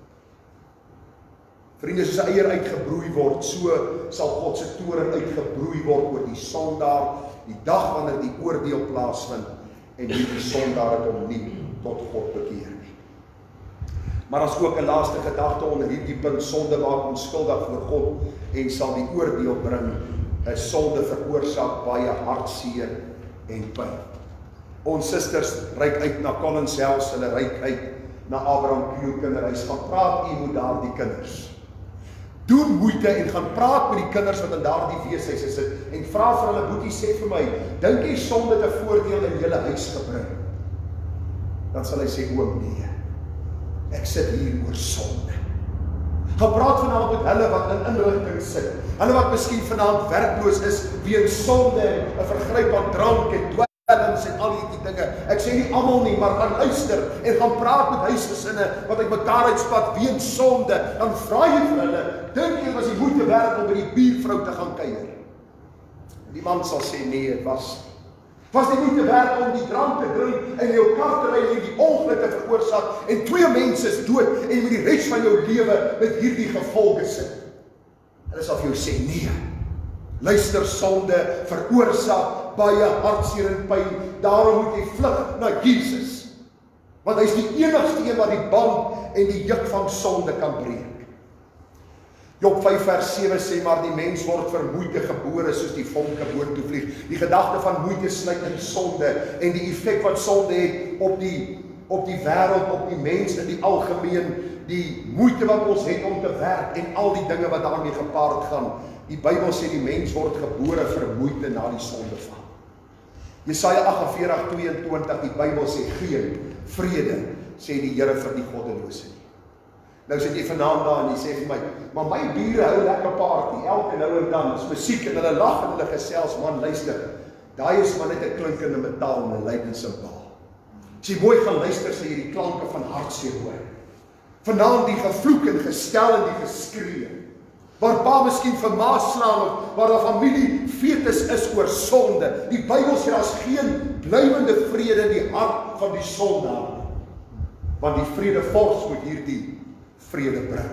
Vriende, soos 'n eier uitgebroei word, so sal God se toren uitgebroei word oor die sondaar, die dag wanneer die oordeel plaasvind, en hierdie sondaar het hom nie tot God bekeer nie. Maar as ook 'n laaste gedagte onder hierdie punt, sonde maak ons skuldig voor God en sal die oordeel bring. 'n Sonde veroorsaak baie hartseer en pyn. Ons susters reik uit na Collins House, hulle reik uit na Abraham Pure Kinderhuis. Gaan praat u met daardie kinders. Doen moeite en gaan praat met die kinders wat in daardie weeshuise sit en vra vir hulle, boetie, sê vir my, dink jy sonde het 'n voordeel in julle huis gebring? Dan sal hy sê, oom, nee, ek sit hier oor sonde. Gaan praat vanaand met hulle wat in inligting sit, hulle wat miskien vanaand werkloos is, weens sonde, 'n vergryp aan drank en dwelms en al hierdie dinge. Ek sê nie almal nie, maar gaan luister en gaan praat met huisgesinne wat uit mekaar uitspat weens sonde. Dan vra jy vir hulle, dink jy was die moeite werd om by die buurvrou te gaan kuier? Die man sal sê, nee, het was Was die moeite werd om die drank te drink en jou kar te ry en die ongeluk te veroorsaak en twee mense is dood en jy moet die res van jou lewe met hierdie gevolge sit? Hulle sal vir jou sê, nee. Luister, sonde veroorsaak baie hartseer en pyn. Daarom moet jy vlug na Jesus. Want hy is die enigste een wat die band en die juk van sonde kan breek. Job vyf vers sewe sê, maar die mens word vermoeide gebore soos die vonke boontoe vlieg. Die gedagte van moeite sluit in sonde en die effek wat sonde het op die op die wêreld, op die mens in die algemeen, die moeite wat ons het om te werk en al die dinge wat daarmee gepaard gaan. Die Bybel sê die mens word gebore vermoeide na die sondeval. Jesaja agt en veertig tweeëntwintig, die Bybel sê geen vrede, sê die Here vir die goddelose nie. Nou sit jy vanaand daar en jy sê vir my, maar my bure hou lekker party, elke nou en dan, is musiek en hulle lag en hulle gesels, man, luister, daai is maar net 'n klinkende metaal en 'n lydensymbool. As jy mooi gaan luister, sê jy die klanke van hartseer hoor. Vanaand die gevloek en gestel en die geskree, waar pa miskien vir ma slaan of waar daar familie fetus is oor sonde. Die Bybel sê daar's geen blywende vrede in die hart van die sondaar nie, want die vredevors moet hierdie vrede bring.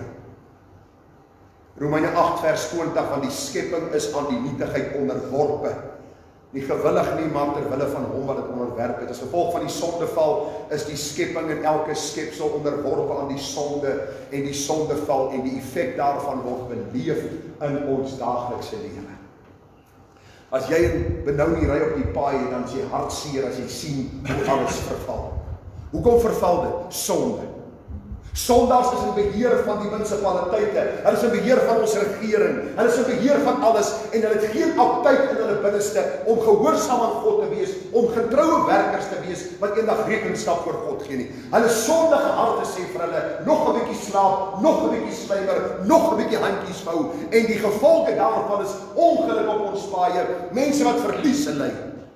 Romeine agt vers twintig, want die skepping is aan die nietigheid onderworpe. Nie gewillig nie, maar ter wille van hom wat dit onderwerp het. As gevolg van die sondeval is die skepping en elke skepsel onderworpe aan die sonde en die sondeval en die effek daarvan word beleef in ons daaglikse lewe. As jy in Benoni ry op die paai, dan is jy hartseer as jy sien hoe alles verval. Hoekom verval dit? Sonde. Sondaars is in beheer van die munisipaliteite, hulle is in beheer van ons regering, hulle is in beheer van alles en hulle het geen aptyd in hulle binneste om gehoorsaam aan God te wees, om getroue werkers te wees wat eendag rekenskap voor God gee nie. Hulle sondige harte sê vir hulle, nog 'n bietjie slaap, nog 'n bietjie slymer, nog 'n bietjie handjies vou en die gevolge daarvan is ongeluk op ons paaie, mense wat verliese ly.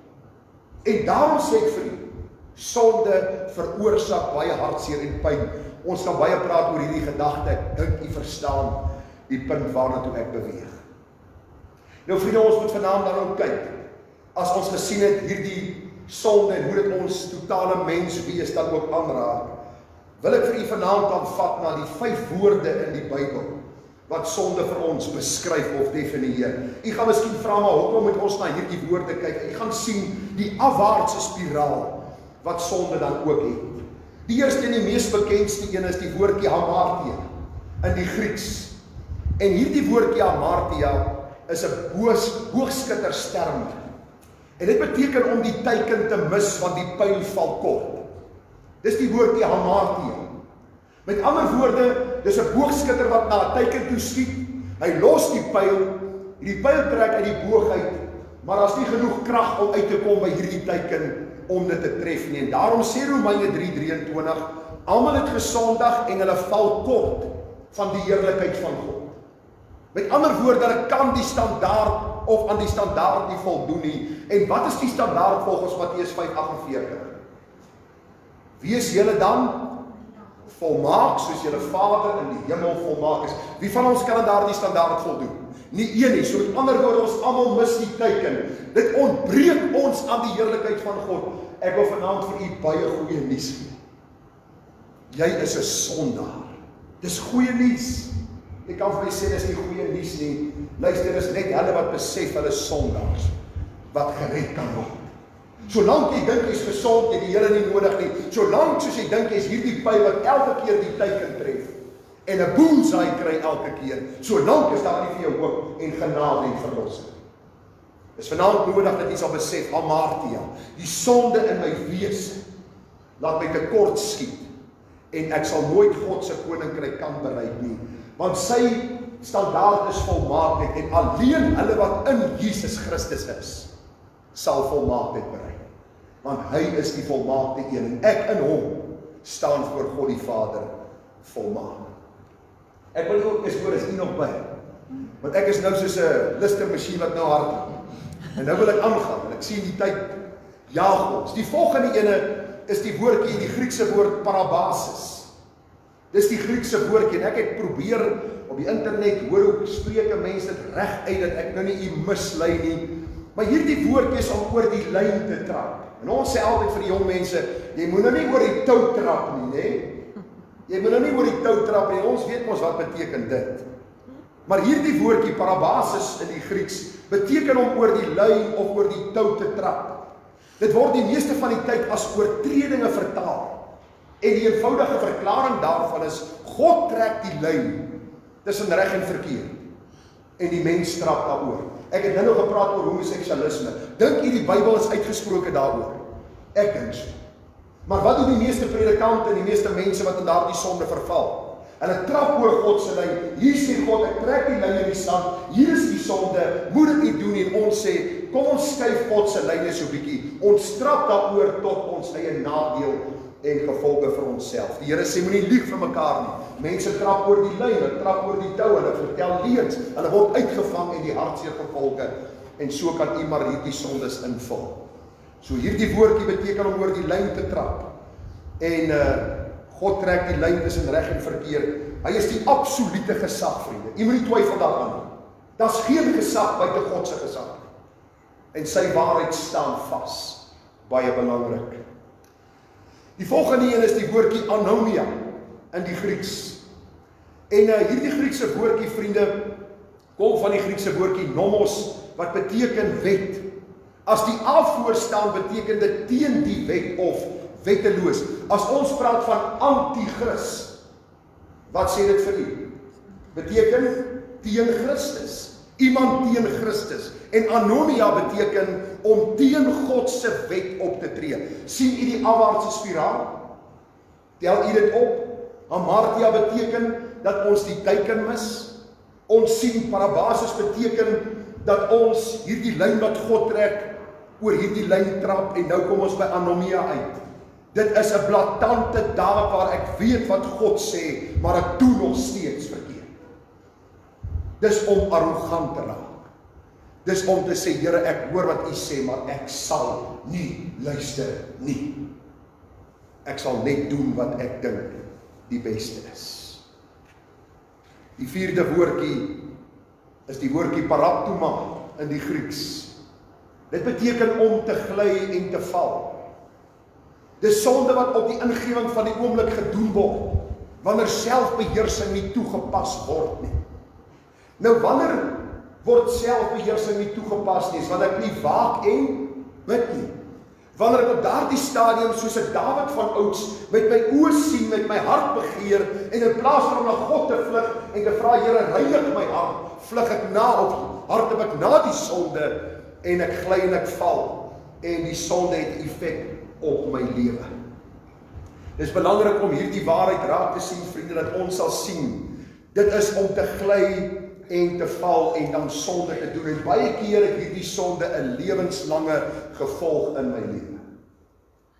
En daarom sê ek vir u, sonde veroorsaak baie hartseer en pyn. Ons kan baie praat oor hierdie gedagte, ek dink u verstaan die punt waarna toe ek beweeg. Nou vriende, ons moet vanaand dan ook kyk, as ons gesien het hierdie sonde en hoe dit ons totale menswees dan ook aanraak, wil ek vir u vanaand dan vat na die vyf woorde in die Bybel, wat sonde vir ons beskryf of definieer. U gaan miskien vra, maar hoekom moet ons na hierdie woorde kyk? U gaan sien die afwaartse spiraal, wat sonde dan ook het. Die eerste en die mees bekendste een is die woordjie hamartia in die Grieks. En hierdie woordjie hamartia is 'n boogskuttersterm. En dit beteken om die teiken te mis want die pyl val kort. Dis die woordjie hamartia. Met ander woorde, dis 'n boogskutter wat na 'n teiken toe skiet. Hy los die pyl, die pyl trek uit die boog uit, maar daar's nie genoeg krag om uit te kom by hierdie teiken om dit te tref nie. En daarom sê Romeine drie drieëntwintig, Almal het gesondig en hulle val kort van die heerlikheid van God. Met ander woorde, hulle kan die standaard of aan die standaard nie voldoen nie. En wat is die standaard volgens Matteus vyf agt en veertig? Wees julle dan volmaak soos julle Vader in die hemel volmaak is. Wie van ons kan aan daardie standaard voldoen? Nie een nie. So met ander woorde, ons almal mis die teiken. Dit ontbreek ons aan die heerlikheid van God. Ek wil vanaand vir u baie goeie nuus gee. Jy is 'n sondaar. Dis goeie nuus. Ek kan vir my sê dis nie goeie nuus nie. Luister, is net hulle wat besef hulle is sondaars wat gered kan word. Solank jy dink jy's gesond, jy die Here nie nodig nie. Solank soos jy dink jy's hierdie pyl wat elke keer die teiken tref en 'n bullseye kry elke keer. Solank is daar nie vir jou hoop en genade en verlossing. Dis vanaand nodig dat jy sal besef, hamartia, die sonde in my wese laat my tekort skiet en ek sal nooit God se koninkryk kan bereik nie, want sy standaard is volmaaktheid en alleen hulle wat in Jesus Christus is sal volmaaktheid bereik, want hy is die volmaakte een en ek in hom staan voor God die Vader volmaak. Ek wil ook eens hoor, is nie nog by, want ek is nou soos 'n listermasjien wat nou hardloop. En nou wil ek aangaan, en ek sien die tyd jaag ons. Die volgende ene is die woordjie, die Griekse woord parabasis. Dis die Griekse woordjie, en ek het probeer op die internet, hoor hoe spreke mense dit reg uit, dat ek nou nie u mislei nie. Maar hierdie woordjie is om oor die lyn te trap. En ons sê altyd vir die jong mense, jy moet nou nie oor die tou trap nie, né? Jy moet nou nie oor die tou trap nie, ons weet mos wat beteken dit. Maar hierdie woordjie, parabasis in die Grieks, beteken om oor die lyn of oor die tou te trap. Dit word die meeste van die tyd as oortredinge vertaal. En die eenvoudige verklaring daarvan is, God trek die lyn tussen reg en verkeerd. En die mens trap daaroor. Ek het nou nog gepraat oor homoseksualisme. Dink jy die Bybel is uitgesproke daaroor? Ek dink so. Maar wat doen die meeste predikante en die meeste mense wat in daardie sonde verval? Hulle trap oor God se lyn. Hier sê God, ek trek die lyn in die sand. Hier is die sonde, moet dit nie doen nie. En ons sê, kom ons skuif God se lyne so bietjie. Ons trap daaroor tot ons eie nadeel en gevolge vir onsself. Die Here sê, moenie lieg vir mekaar nie. Mense trap oor die lyn, hulle trap oor die tou, hulle vertel leuns, hulle word uitgevang en die hartseer gevolge. En so kan u maar hierdie sondes invul. So hierdie woordjie beteken om oor die lyn te trap. En uh, God trek die lyn tussen reg en verkeerd. Hy is die absolute gesag, vriende. U moet nie twyfel daaraan nie. Daar's geen gesag buite God se gesag. En sy waarheid staan vas. Baie belangrik. Die volgende een is die woordjie anomia in die Grieks. En uh, hierdie Griekse woordjie, vriende, kom van die Griekse woordjie nomos, wat beteken wet. As die A voor staan, beteken dit teen die wet of wetteloos. As ons praat van anti-Christ, wat sê dit vir u? Beteken teen Christus. Iemand teen Christus. En anomia beteken om teen God se wet op te tree. Sien u die afwaartse spiraal? Tel u dit op? Hamartia beteken dat ons die teiken mis. Ons sien parabasis beteken dat ons hierdie lyn wat God trek, oor hierdie lyn trap en nou kom ons by anomia uit. Dit is 'n blaatante daad waar ek weet wat God sê, maar ek doen nog steeds verkeerd. Dis om arrogant te raak. Dis om te sê, Here, ek hoor wat u sê, maar ek sal nie luister nie. Ek sal net doen wat ek dink die beste is. Die vierde woordjie is die woordjie paraptoma in die Grieks. Dit beteken om te gly en te val. Dis sonde wat op die ingewing van die oomblik gedoen word, wanneer selfbeheersing nie toegepas word nie. Nou wanneer word selfbeheersing nie toegepas nie, is wanneer ek nie waak en bid nie. Wanneer ek op daardie stadium soos 'n Dawid van ouds met my oë sien, met my hart begeer en in plaas van om na God te vlug en te vra, Here, reinig my hart, vlug ek na of hardloop ek na die sonde en ek gly en ek val en die sonde het effek op my lewe. Dis belangrik om hierdie waarheid raak te sien, vriende, dat ons sal sien. Dit is om te gly en te val en dan sonde te doen. En baie keer het hierdie sonde 'n lewenslange gevolg in my lewe.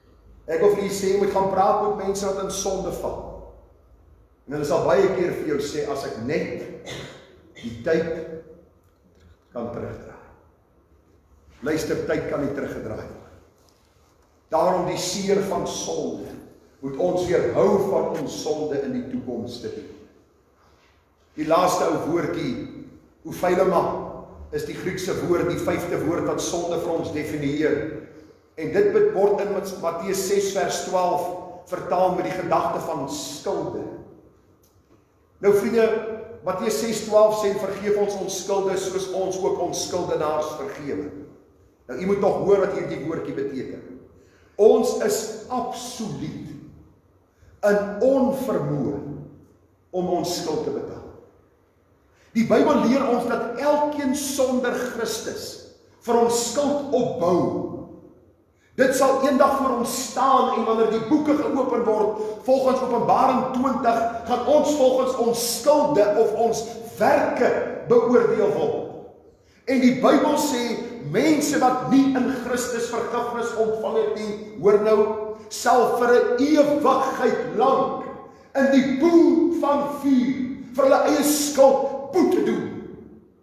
Ek wil vir julle sê, jy moet gaan praat met mense wat in sonde val. En hulle sal baie keer vir jou sê, as ek net die tyd kan terugdraai. Luister, tyd kan nie teruggedraai word. Daarom die seer van sonde, moet ons weerhou van ons sonde in die toekoms te doen. Die laaste ou woordjie, Opheilema, is die Griekse woord, die vyfde woord wat sonde vir ons definieer. En dit word in Matteus ses vers twaalf vertaal met die gedagte van skulde. Nou vriende, Matteus ses twaalf sê, vergeef ons ons skulde soos ons ook ons skuldenaars vergewe. Nou, jy moet nog hoor wat hierdie woordjie beteken. Ons is absoluut in onvermoë om ons skuld te betaal. Die Bybel leer ons dat elkeen sonder Christus vir ons skuld opbou. Dit sal eendag voor ons staan en wanneer die boeke geopen word, volgens Openbaring twintig, gaan ons volgens ons skulde of ons werke beoordeel word. En die Bybel sê, mense wat nie in Christus vergifnis ontvang het nie, hoor nou, sal vir 'n ewigheid lank in die poel van vuur vir hulle eie skuld boete doen.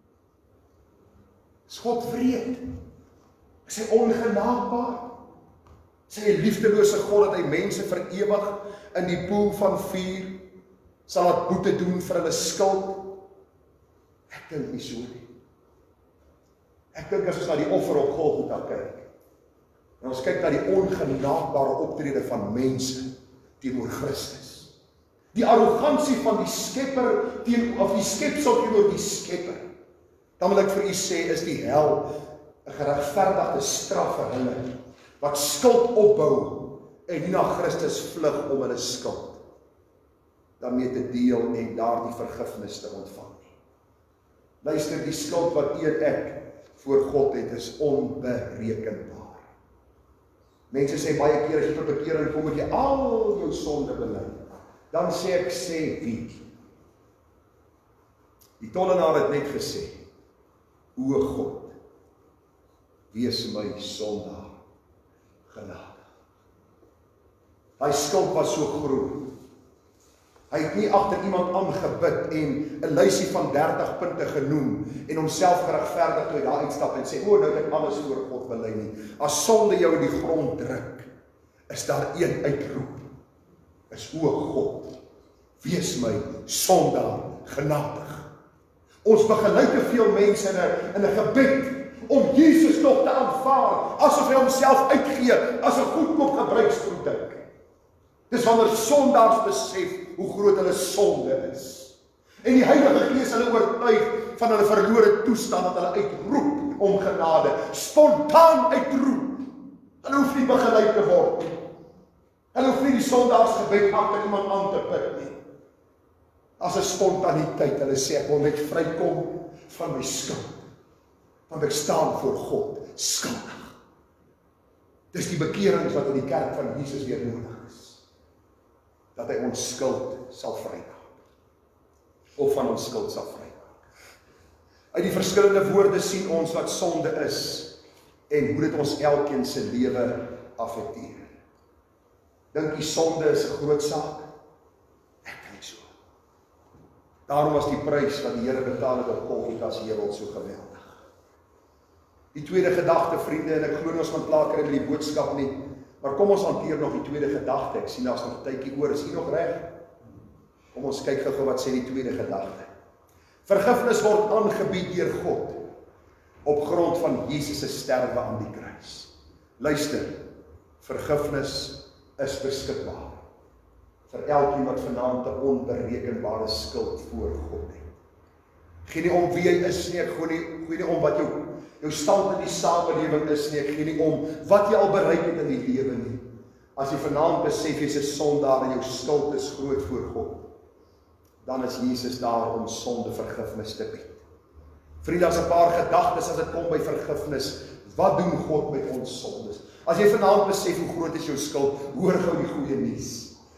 Is God wreed? Is hy ongenaakbaar? Is hy 'n liefdelose God dat hy mense vir ewig in die poel van vuur sal laat boete doen vir hulle skuld? Ek dink nie so nie. Ek dink as ons na die offer op Golgotha kyk, en ons kyk na die ongenaakbare optrede van mense teenoor Christus, die arrogansie van die skepper teen, of die skepsel teenoor die skepper, dan wil ek vir u sê, is die hel 'n geregverdigde straf vir hulle wat skuld opbou en nie na Christus vlug om hulle skuld daarmee te deel en daardie vergifnis te ontvang nie. Luister, die skuld wat u en ek voor God het, is onberekenbaar. Mense sê baie keer as jy tot bekering kom, moet jy al jou sonde bely. Dan sê ek, sê wie? Die tollenaar het net gesê, o God, wees my sondaar genadig. Daai skuld was so groot. Hy het nie agter iemand aangebid en 'n lysie van dertig punte genoem en homself geregverdig toe hy daar uitstap en sê, o, nou het ek alles voor God bely nie. As sonde jou in die grond druk, is daar een uitroep. Is, o God, wees my sondaar genadig. Ons begelei te veel mense in 'n in 'n gebed om Jesus nog te aanvaar, asof hy homself uitgee as 'n goedkoop gebruiksproduk. Dis wanneer sondaars besef hoe groot hulle sonde is. En die Heilige Gees hulle oortuig van hulle verlore toestand, dat hulle uitroep om genade, spontaan uitroep. Hulle hoef nie begelei te word nie. Hulle hoef nie die sondaarsgebed agter iemand aan te pik nie. As 'n spontaniteit, hulle sê, ek wil net vrykom van my skuld, want ek staan voor God skuldig. Dis die bekering wat in die kerk van Jesus weer nodig is. Dat hy ons skuld sal vrymaak. Of van ons skuld sal vrymaak. Uit die verskillende woorde sien ons wat sonde is en hoe dit ons elkeen se lewe affekteer. Dink die sonde is 'n groot saak? Ek dink so. Daarom was die prys wat die Here betaal het op Golgotha se heuwel so geweldig. Die tweede gedagte, vriende, en ek glo nie ons gaan klaar kry met die boodskap nie, maar kom ons hanteer nog die tweede gedagte. Ek sien daar's nog 'n tydjie oor, is u nog reg? Kom ons kyk gou-gou wat sê die tweede gedagte. Vergifnis word aangebied deur God op grond van Jesus se sterwe aan die kruis. Luister, vergifnis is beskikbaar vir elkeen wat vanaand 'n onberekenbare skuld voor God het. Geen nie om wie jy is nie, ek gee nie, gee nie om wat jou jou stand in die samelewing is nie, ek gee nie om wat jy al bereik het in die lewe nie. As jy vanaand besef jy's 'n sondaar en jou skuld is groot voor God, dan is Jesus daar om sonde vergifnis te bied. Vriende, daar's 'n paar gedagtes as dit kom by vergifnis. Wat doen God met ons sondes? As jy vanaand besef hoe groot is jou skuld, hoor gou die goeie nuus.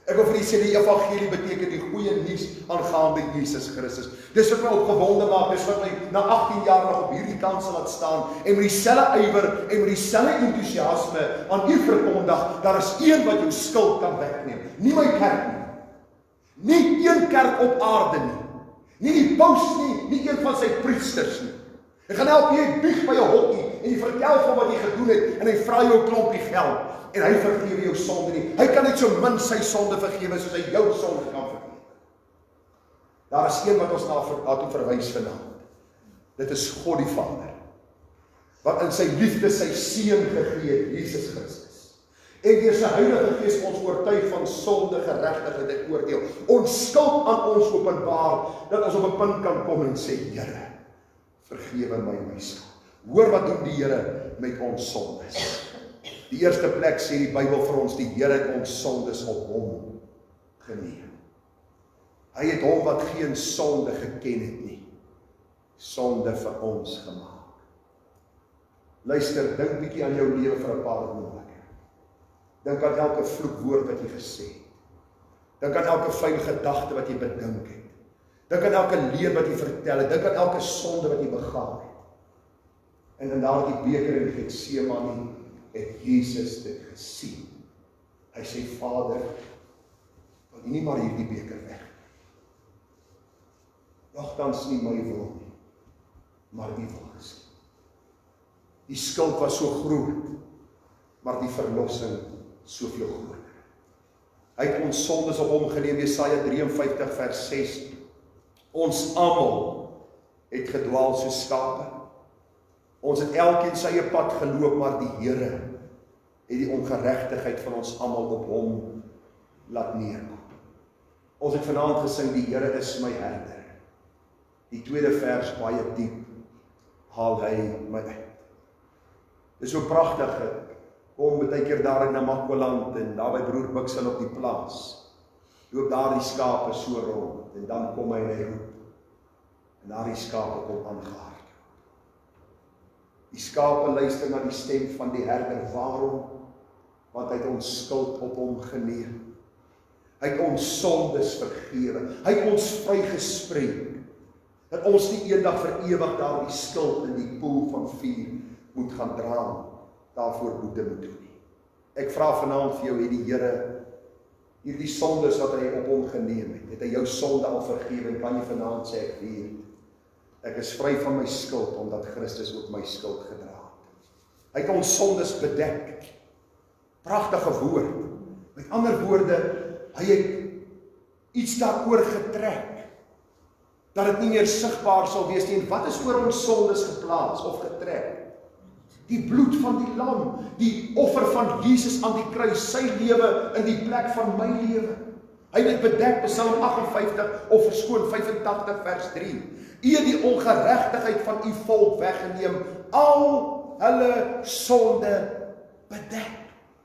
Ek wil vir julle sê, die evangelie beteken die goeie nuus aangaande Jesus Christus. Dis wat my opgewonde maak, dis wat my na agttien jaar nog op hierdie kant sal laat staan, en met dieselfde ywer, en met dieselfde entoesiasme aan u verkondig, daar is een wat jou skuld kan wegneem. Nie my kerk nie. Nie een kerk op aarde nie. Nie die paus nie, nie een van sy priesters nie. Ek gaan help jy bieg by 'n hokkie, en jy vertel van wat jy gedoen het, en hy vra jou 'n klompie geld, en hy vergewe jou sonde nie. Hy kan net so min sy sonde vergewe, soos hy jou sonde kan vergewe. Daar is een wat ons daartoe verwys vanaand. Dit is God die Vader, wat in sy liefde sy seun gegee het, Jesus Christus. En deur sy Heilige Gees ons oortuig van sonde, geregtigheid en oordeel. Ons skuld aan ons openbaar, dat ons op 'n punt kan kom en sê, Here, vergewe my my skuld. Hoor wat doen die Here met ons sondes. Die eerste plek sê die Bybel vir ons, die Here het ons sondes op hom geneem. Hy het hom wat geen sonde geken het nie, sonde vir ons gemaak. Luister, dink bietjie aan jou lewe vir 'n paar oomblikke. Dink aan elke vloekwoord wat jy gesê het. Dink aan elke vuil gedagte wat jy bedink het. Dink aan elke leuen wat jy vertel het. Dink aan elke sonde wat jy begaan het. En in daardie beker in Getsemane het Jesus dit gesien. Hy sê, Vader, wil U nie maar hierdie beker weg. Nogtans nie my wil nie, maar U wil gesien. Die skuld was so groot, maar die verlossing soveel groter. Hy het ons sondes op hom geneem, Jesaja drie en vyftig vers ses. Ons almal het gedwaal soos skape. Ons het elkeen sy eie pad geloop, maar die Here het die ongeregtigheid van ons almal op hom laat neerkom. Ons het vanaand gesing, die Here is my herder. Die tweede vers, baie diep, haal hy my uit. Dit is so pragtig, ek kom baie keer daar in Namakwaland en daar by broer Biksel op die plaas. Loop daar die skape so rond en dan kom hy en hy roep. En daar die skape kom aangehardloop. Die skape luister na die stem van die herder. Waarom? Want hy het ons skuld op hom geneem. Hy het ons sondes vergewe. Hy het ons vrygespreek. Dat ons nie eendag vir ewig daar die skuld in die poel van vuur moet gaan dra, daarvoor boete moet doen nie. Ek vra vanaand vir jou, het die Here hierdie sondes wat hy op hom geneem het, het hy jou sonde al vergewe, en kan jy vanaand sê, ek weet, ek is vry van my skuld, omdat Christus ook my skuld gedra het. Hy het ons sondes bedek. Pragtige woord. Met ander woorde, hy het iets daaroor getrek, dat dit nie meer sigbaar sal wees nie. En wat is oor ons sondes geplaas of getrek? Die bloed van die lam, die offer van Jesus aan die kruis, sy lewe in die plek van my lewe. Hy het bedek, Psalm agt en vyftig, of verskoon vyf en tagtig vers drie. U het die ongeregtigheid van u volk weggeneem, al hulle sonde bedek.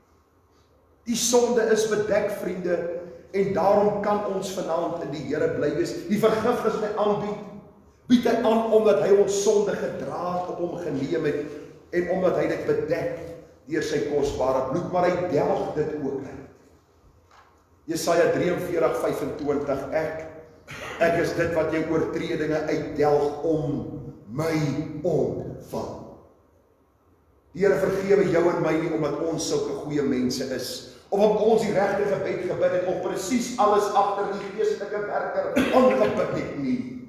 Die sonde is bedek, vriende, en daarom kan ons vanaand in die Here bly wees. Die vergifnis wat hy aanbied, bied hy aan omdat hy ons sonde gedra het, op hom geneem het, en omdat hy dit bedek deur sy kosbare bloed, maar hy delg dit ook uit. Jesaja drie en veertig vyfentwintig, ek, ek is dit wat jou oortredinge uitdelg om my onval. Die Here vergewe jou en my nie, omdat ons sulke goeie mense is, of omdat ons die regte gebed gebid het, of presies alles agter die geestelike werker aangebid het nie.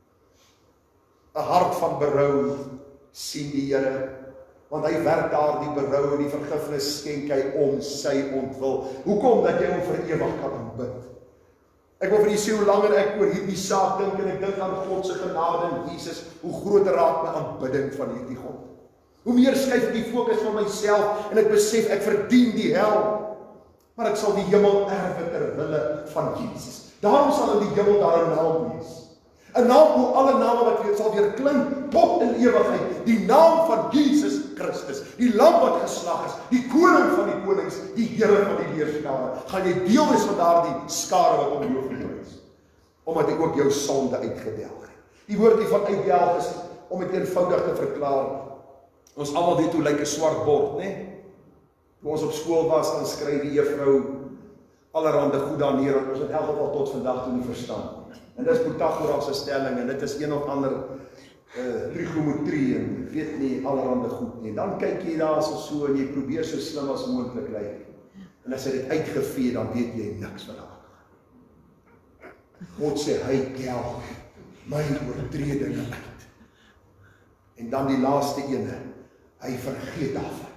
'n Hart van berou sien die Here, want hy werk daar die berou en die vergifnis skenk hy om sy ontwil. Hoekom? Dat jy hom vir ewig kan aanbid. Ek wil vir julle sê, hoe langer ek oor hierdie saak dink, en ek dink aan God se genade in Jesus, hoe groter raak my aanbidding van hierdie God. Hoe meer skuif ek die fokus van myself, en ek besef, ek verdien die hel, maar ek sal die hemel erwe ter wille van Jesus. Daarom sal in die hemel daar 'n naam wees. 'n Naam hoe alle name wat weer sal weer klink tot in ewigheid. Die naam van Jesus Christus, die lam wat geslag is, die koning van die konings, die Here van die leerskare. Gaan jy deel wees van daardie skare wat om jou verprys, omdat hy ook jou sonde uitgedelg het. Die woord hier van uitdelg is, om dit eenvoudig te verklaar, ons almal weet hoe lyk 'n swart bord, né? Toe ons op skool was, dan skryf die juffrou allerhande goed daar neer, wat ons in elk geval tot vandag toe nie verstaan. En dis Pythagoras se stelling, en dit is een of ander uh, trigonometrie, en weet nie, allerhande goed nie. Dan kyk jy daar so so, en jy probeer so slim as moontlik lyk. En as jy dit uitgevee, dan weet jy niks van daar. God sê, hy tel my oortredinge uit. En dan die laaste ene, hy vergeet daarvan.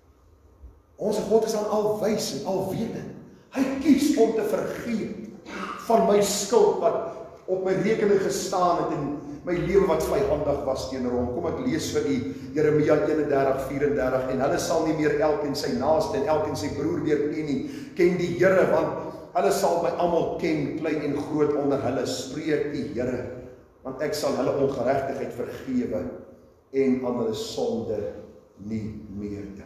Onze God is dan alwys en alwetend. Hy kies om te vergeet van my skuld wat op my rekening gestaan het en my lewe wat vyandig was teenoor hom. Kom ek lees vir die Jeremia eenendertig vyf-en-dertig, en hulle sal nie meer elkeen sy naaste en elkeen sy broer weer ken nie. Ken die Here, want hulle sal my almal ken, klein en groot onder hulle, spreek die Here, want ek sal hulle ongeregtigheid vergewe en aan hulle sonde nie meer dink.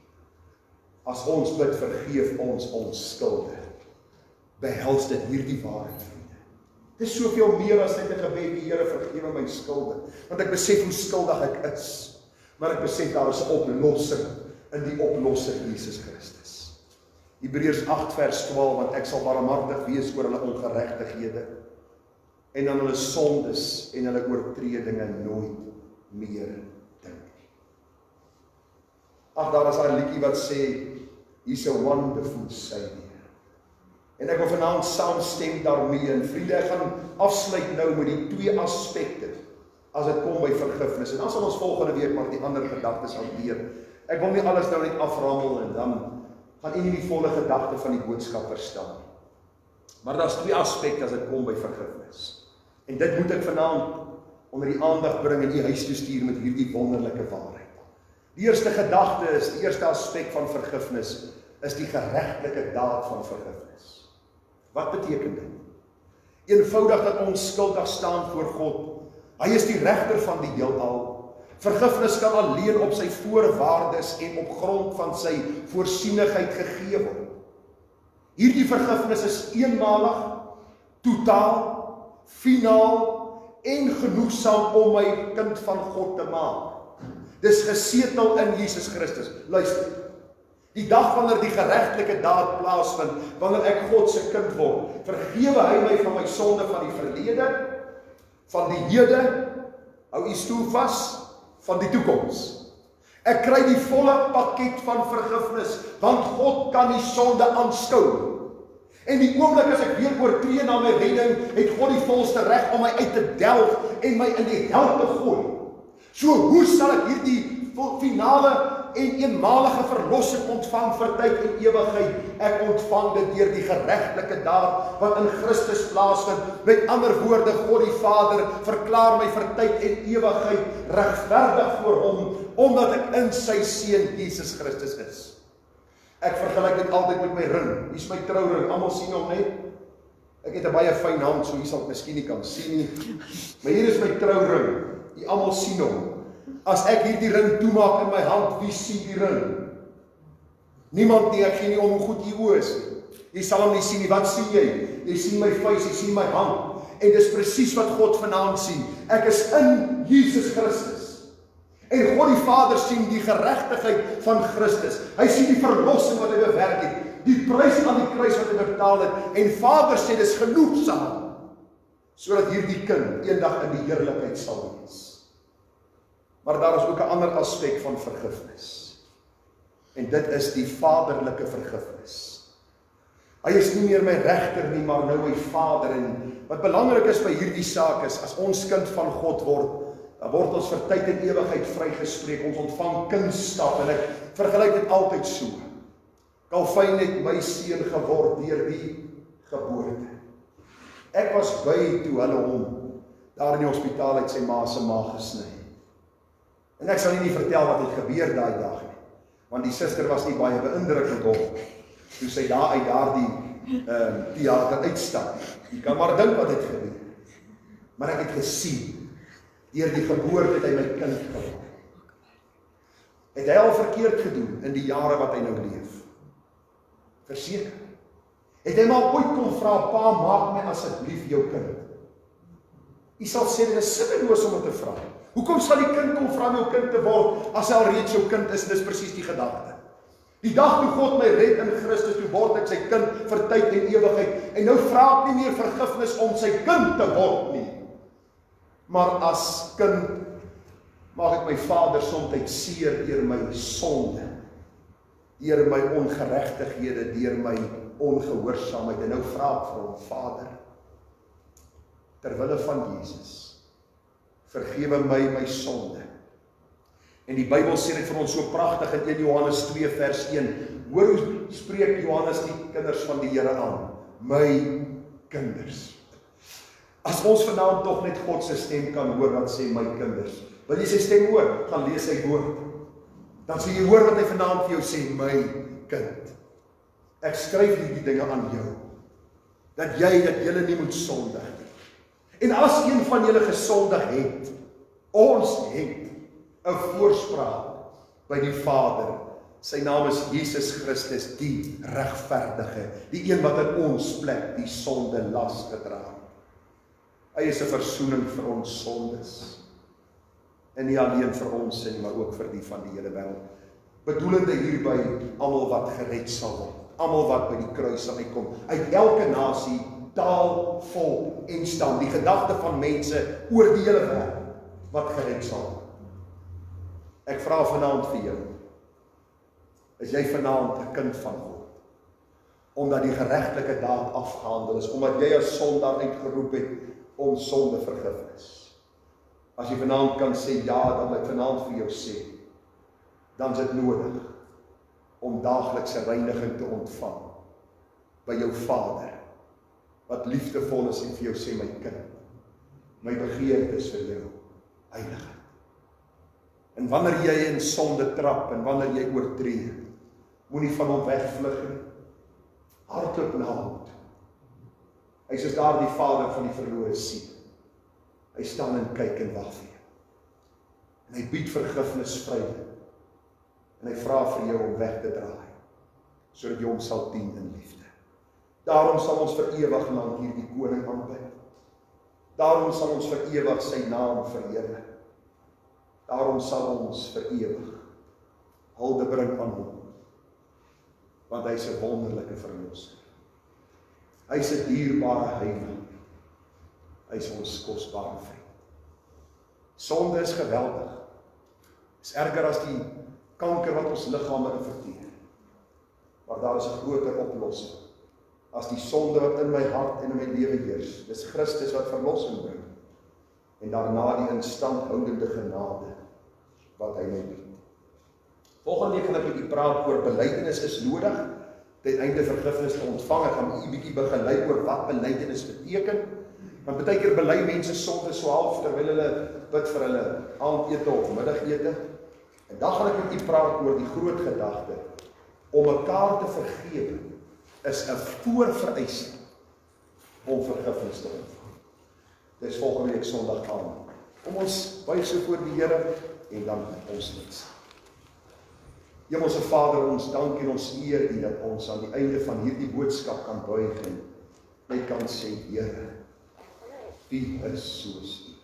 As ons bid, vergeef ons ons skulde, behels dit hierdie waarheid, vriende. Dit is soveel meer as net 'n gebed, die Here vergewe my skulde, want ek besef hoe skuldig ek is, maar ek besef daar is 'n oplossing in die oplosser Jesus Christus. Hebreërs agt vers twaalf, want ek sal barmhartig wees oor hulle ongeregtighede en aan hulle sondes en hulle oortredinge nooit meer dink nie. Ag, daar is 'n liedjie wat sê, He's a wonderful Savior. En ek wil vanaand saamstem daarmee, en vriende, ek gaan afsluit nou met die twee aspekte, as dit kom by vergifnis, en dan sal ons volgende week maar die ander gedagtes hanteer. Ek wil nie alles nou net aframmel, en dan gaan u nie die volle gedagte van die boodskap verstaan. Maar daar's twee aspekte as dit kom by vergifnis. En dit moet ek vanaand onder die aandag bring en u huis toe stuur met hierdie wonderlike waarheid. Die eerste gedagte is, die eerste aspek van vergifnis, is die geregtelike daad van vergifnis. Wat beteken dit? Eenvoudig dat ons skuldig staan voor God. Hy is die regter van die heelal. Vergifnis kan alleen op sy voorwaardes en op grond van sy voorsienigheid gegee word. Hierdie vergifnis is eenmalig, totaal, finaal en genoegsaam om my kind van God te maak. Dis gesetel in Jesus Christus. Luister, die dag wanneer die geregtelike daad plaasvind, wanneer ek God se kind word, vergewe hy my van my sonde van die verlede, van die hede, hou u stoel vas, van die toekoms. Ek kry die volle pakket van vergifnis, want God kan die sonde aanskou. En die oomblik as ek weer oortree na my redding, het God die volste reg om my uit te delf en my in die hel te gooi. So hoe sal ek hierdie finale en eenmalige verlossing ontvang vir tyd en ewigheid? Ek ontvang dit deur die geregtelike daad wat in Christus plaasvind. Met ander woorde, God die Vader verklaar my vir tyd en ewigheid regverdig voor hom, omdat ek in sy seun Jesus Christus is. Ek vergelyk dit altyd met my ring. Hier is my trouring, almal sien hom net. Ek het 'n baie fyn hand, so hier sal ek miskien nie kan sien nie. Maar hier is my trouring. Die almal sien hom. As ek hierdie ring toemaak in my hand, wie sien die ring? Niemand nie, ek gee nie om hoe goed die oë is. Jy sal hom nie sien nie. Wat sien jy? Jy sien my vuis, jy sien my hand. En dis presies wat God vanaand sien. Ek is in Jesus Christus. En God die Vader sien die geregtigheid van Christus. Hy sien die verlossing wat hy bewerk het. Die prys aan die kruis wat hy betaal het. En Vader sê dis genoegsaam, sodat hierdie kind eendag in die heerlikheid sal wees. Maar daar is ook 'n ander aspek van vergifnis. En dit is die vaderlike vergifnis. Hy is nie meer my regter nie, maar nou my Vader. En wat belangrik is by hierdie saak is, as ons kind van God word, dan word ons vir tyd en ewigheid vrygespreek. Ons ontvang kindskap, en ek vergelyk dit altyd so. Kalfyn het my seun geword deur die geboorte. Ek was by toe hulle hom daar in die hospitaal uit sy ma se maag gesny. En ek sal nie nie vertel wat het gebeur daai dag nie, want die suster was nie baie beïndrukkend op toe sy daar uit daardie uh, theater uitstap. Jy kan maar dink wat het gebeur. Maar ek het gesien, deur die geboorte het hy my kind geword. Het hy al verkeerd gedoen in die jare wat hy nou leef? Verseker. Het hy maar ooit kom vra, pa, maak my asseblief jou kind? Jy sal sê, dit is sinneloos om dit te vra. Hoekom sal die kind kom vra om jou kind te word, as hy al reeds jou kind is? Dis presies die gedagte. Die dag toe God my red in Christus, toe word altyd sy kind vir tyd en ewigheid. En nou vra ek nie meer vergifnis om sy kind te word nie. Maar as kind maak ek my Vader soms seer deur my sonde, deur my ongeregtighede, deur my ongehoorsaamheid. En nou vra ek vir hom, Vader, terwille van Jesus, vergewe my my sonde. En die Bybel sê dit vir ons so pragtig in een Johannes twee vers een. Hoor hoe spreek Johannes die kinders van die Here aan? My kinders. As ons vanaand tog net God se stem kan hoor wat sê my kinders. Wil jy sy stem hoor? Gaan lees sy woord. Dan sal jy hoor wat hy vanaand vir jou sê, my kind. Ek skryf hierdie dinge aan jou. Dat jy, dat julle nie moet sondig nie. En as een van julle gesondig het, ons het 'n voorspraak by die Vader. Sy naam is Jesus Christus, die regverdige, die een wat in ons plek die sonde las gedra. Hy is 'n versoening vir ons sondes. En nie alleen vir ons nie, maar ook vir die van die hele wêreld. Bedoelende hierby almal wat gered sal word, almal wat by die kruis sal uitkom, uit elke nasie, taal, volk en stam, die gedagte van mense oor die hele wêreld wat gered sal word. Ek vra vanaand vir jou, is jy vanaand 'n kind van God? Omdat die geregtelike daad afgehandel is, omdat jy as sondaar uitgeroep het om sonde vergifnis. As jy vanaand kan sê ja, dan wil ek vanaand vir jou sê, dan is dit nodig om daaglikse reiniging te ontvang by jou Vader, wat liefdevol is en vir jou sê, my kind, my begeerte is vir jou heiligheid. En wanneer jy in sonde trap en wanneer jy oortree, moenie van hom wegvlug nie. Hardloop na hom. Hy is daar die Vader van die verlore seun. Hy staan en kyk en wag vir jou. En hy bied vergifnis vry. En hy vra vir jou om weg te draai, sodat jy hom sal dien in liefde. Daarom sal ons vir ewig lank hierdie koning aanbid. Daarom sal ons vir ewig sy naam verheerlik. Daarom sal ons vir ewig hulde bring aan hom. Want hy is 'n wonderlike verlosser. Hy is 'n dierbare heiland. Hy is ons kosbare vriend. Sonde is geweldig. Is erger as die kanker wat ons liggame infekteer. Maar daar is 'n groter oplossing as die sonde wat in my hart en in my lewe heers. Dis Christus wat verlossing bring. En daarna die instandhoudende genade wat hy my bied. Volgende week gaan ek met u praat oor belydenis is nodig, ten einde vergifnis te ontvang. Ek gaan u 'n bietjie begelei oor wat belydenis beteken. Want baie keer bely mense sonde so half terwyl hulle bid vir hulle aandete of middagete. En dan gaan ek met u praat oor die groot gedagte om mekaar te vergewe is 'n voorvereiste om vergifnis te ontvang. Dis volgende week Sondag aand. Kom ons buig so voor die Here en dan ons net. Hemelse Vader, ons dank en ons eer U dat ons aan die einde van hierdie boodskap kan buig en net kan sê, Here, wie is soos U?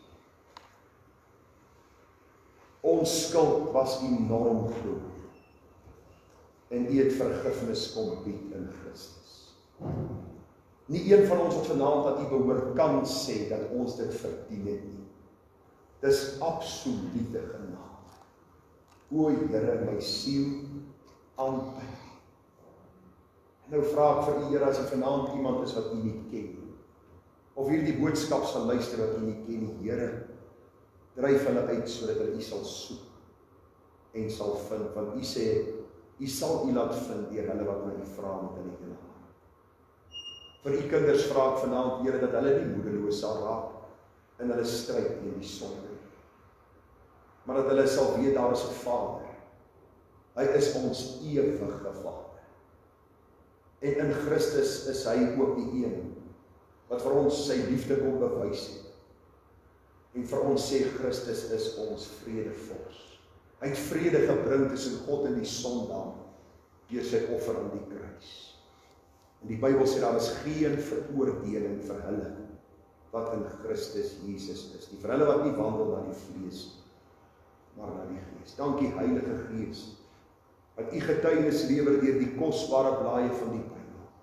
Ons skuld was enorm groot en U het vergifnis kom bied in Christus. Nie een van ons wat vanaand wat U behoort kan sê dat ons dit verdien het nie. Dis absolute genade. O Here, my siel aanbid. En nou vra ek vir U, Here, as jy vanaand iemand is wat U nie ken, of hierdie boodskap sal luister wat U nie ken nie, Here, dryf hulle uit sodat hulle U sal soek en sal vind, want U sê, U sal U laat vind deur hulle wat my vra met hulle hele hart. Vir U kinders vra ek vanaand, Here, dat hulle nie moedeloos sal raak in hulle stryd teen die sonde, maar dat hulle sal weet daar is 'n Vader. Hy is ons ewige Vader. En in Christus is hy ook die een wat vir ons sy liefde kom bewys het. En vir ons sê Christus is ons vredevors. Hy het vrede gebring tussen God en die sondaar deur sy offer aan die kruis. En die Bybel sê daar is geen veroordeling vir hulle wat in Christus Jesus is. Die vir hulle wat nie wandel na die vlees, maar na die Gees. Dankie Heilige Gees, wat U getuienis lewer deur die kosbare blaaie van die Bybel.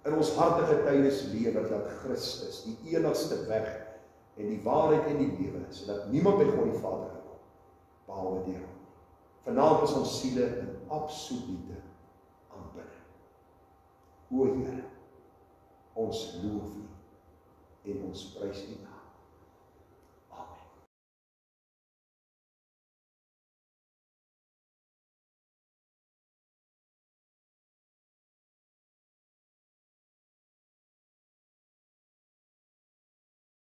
in ons hartige tydes lewe dat Christus die enigste weg en die waarheid en die lewe is, sodat niemand by God die Vader kan kom, behalwe deur hom. Vanaand is ons siele in absolute aanbidding. O Here, ons loof U en ons prys U naam.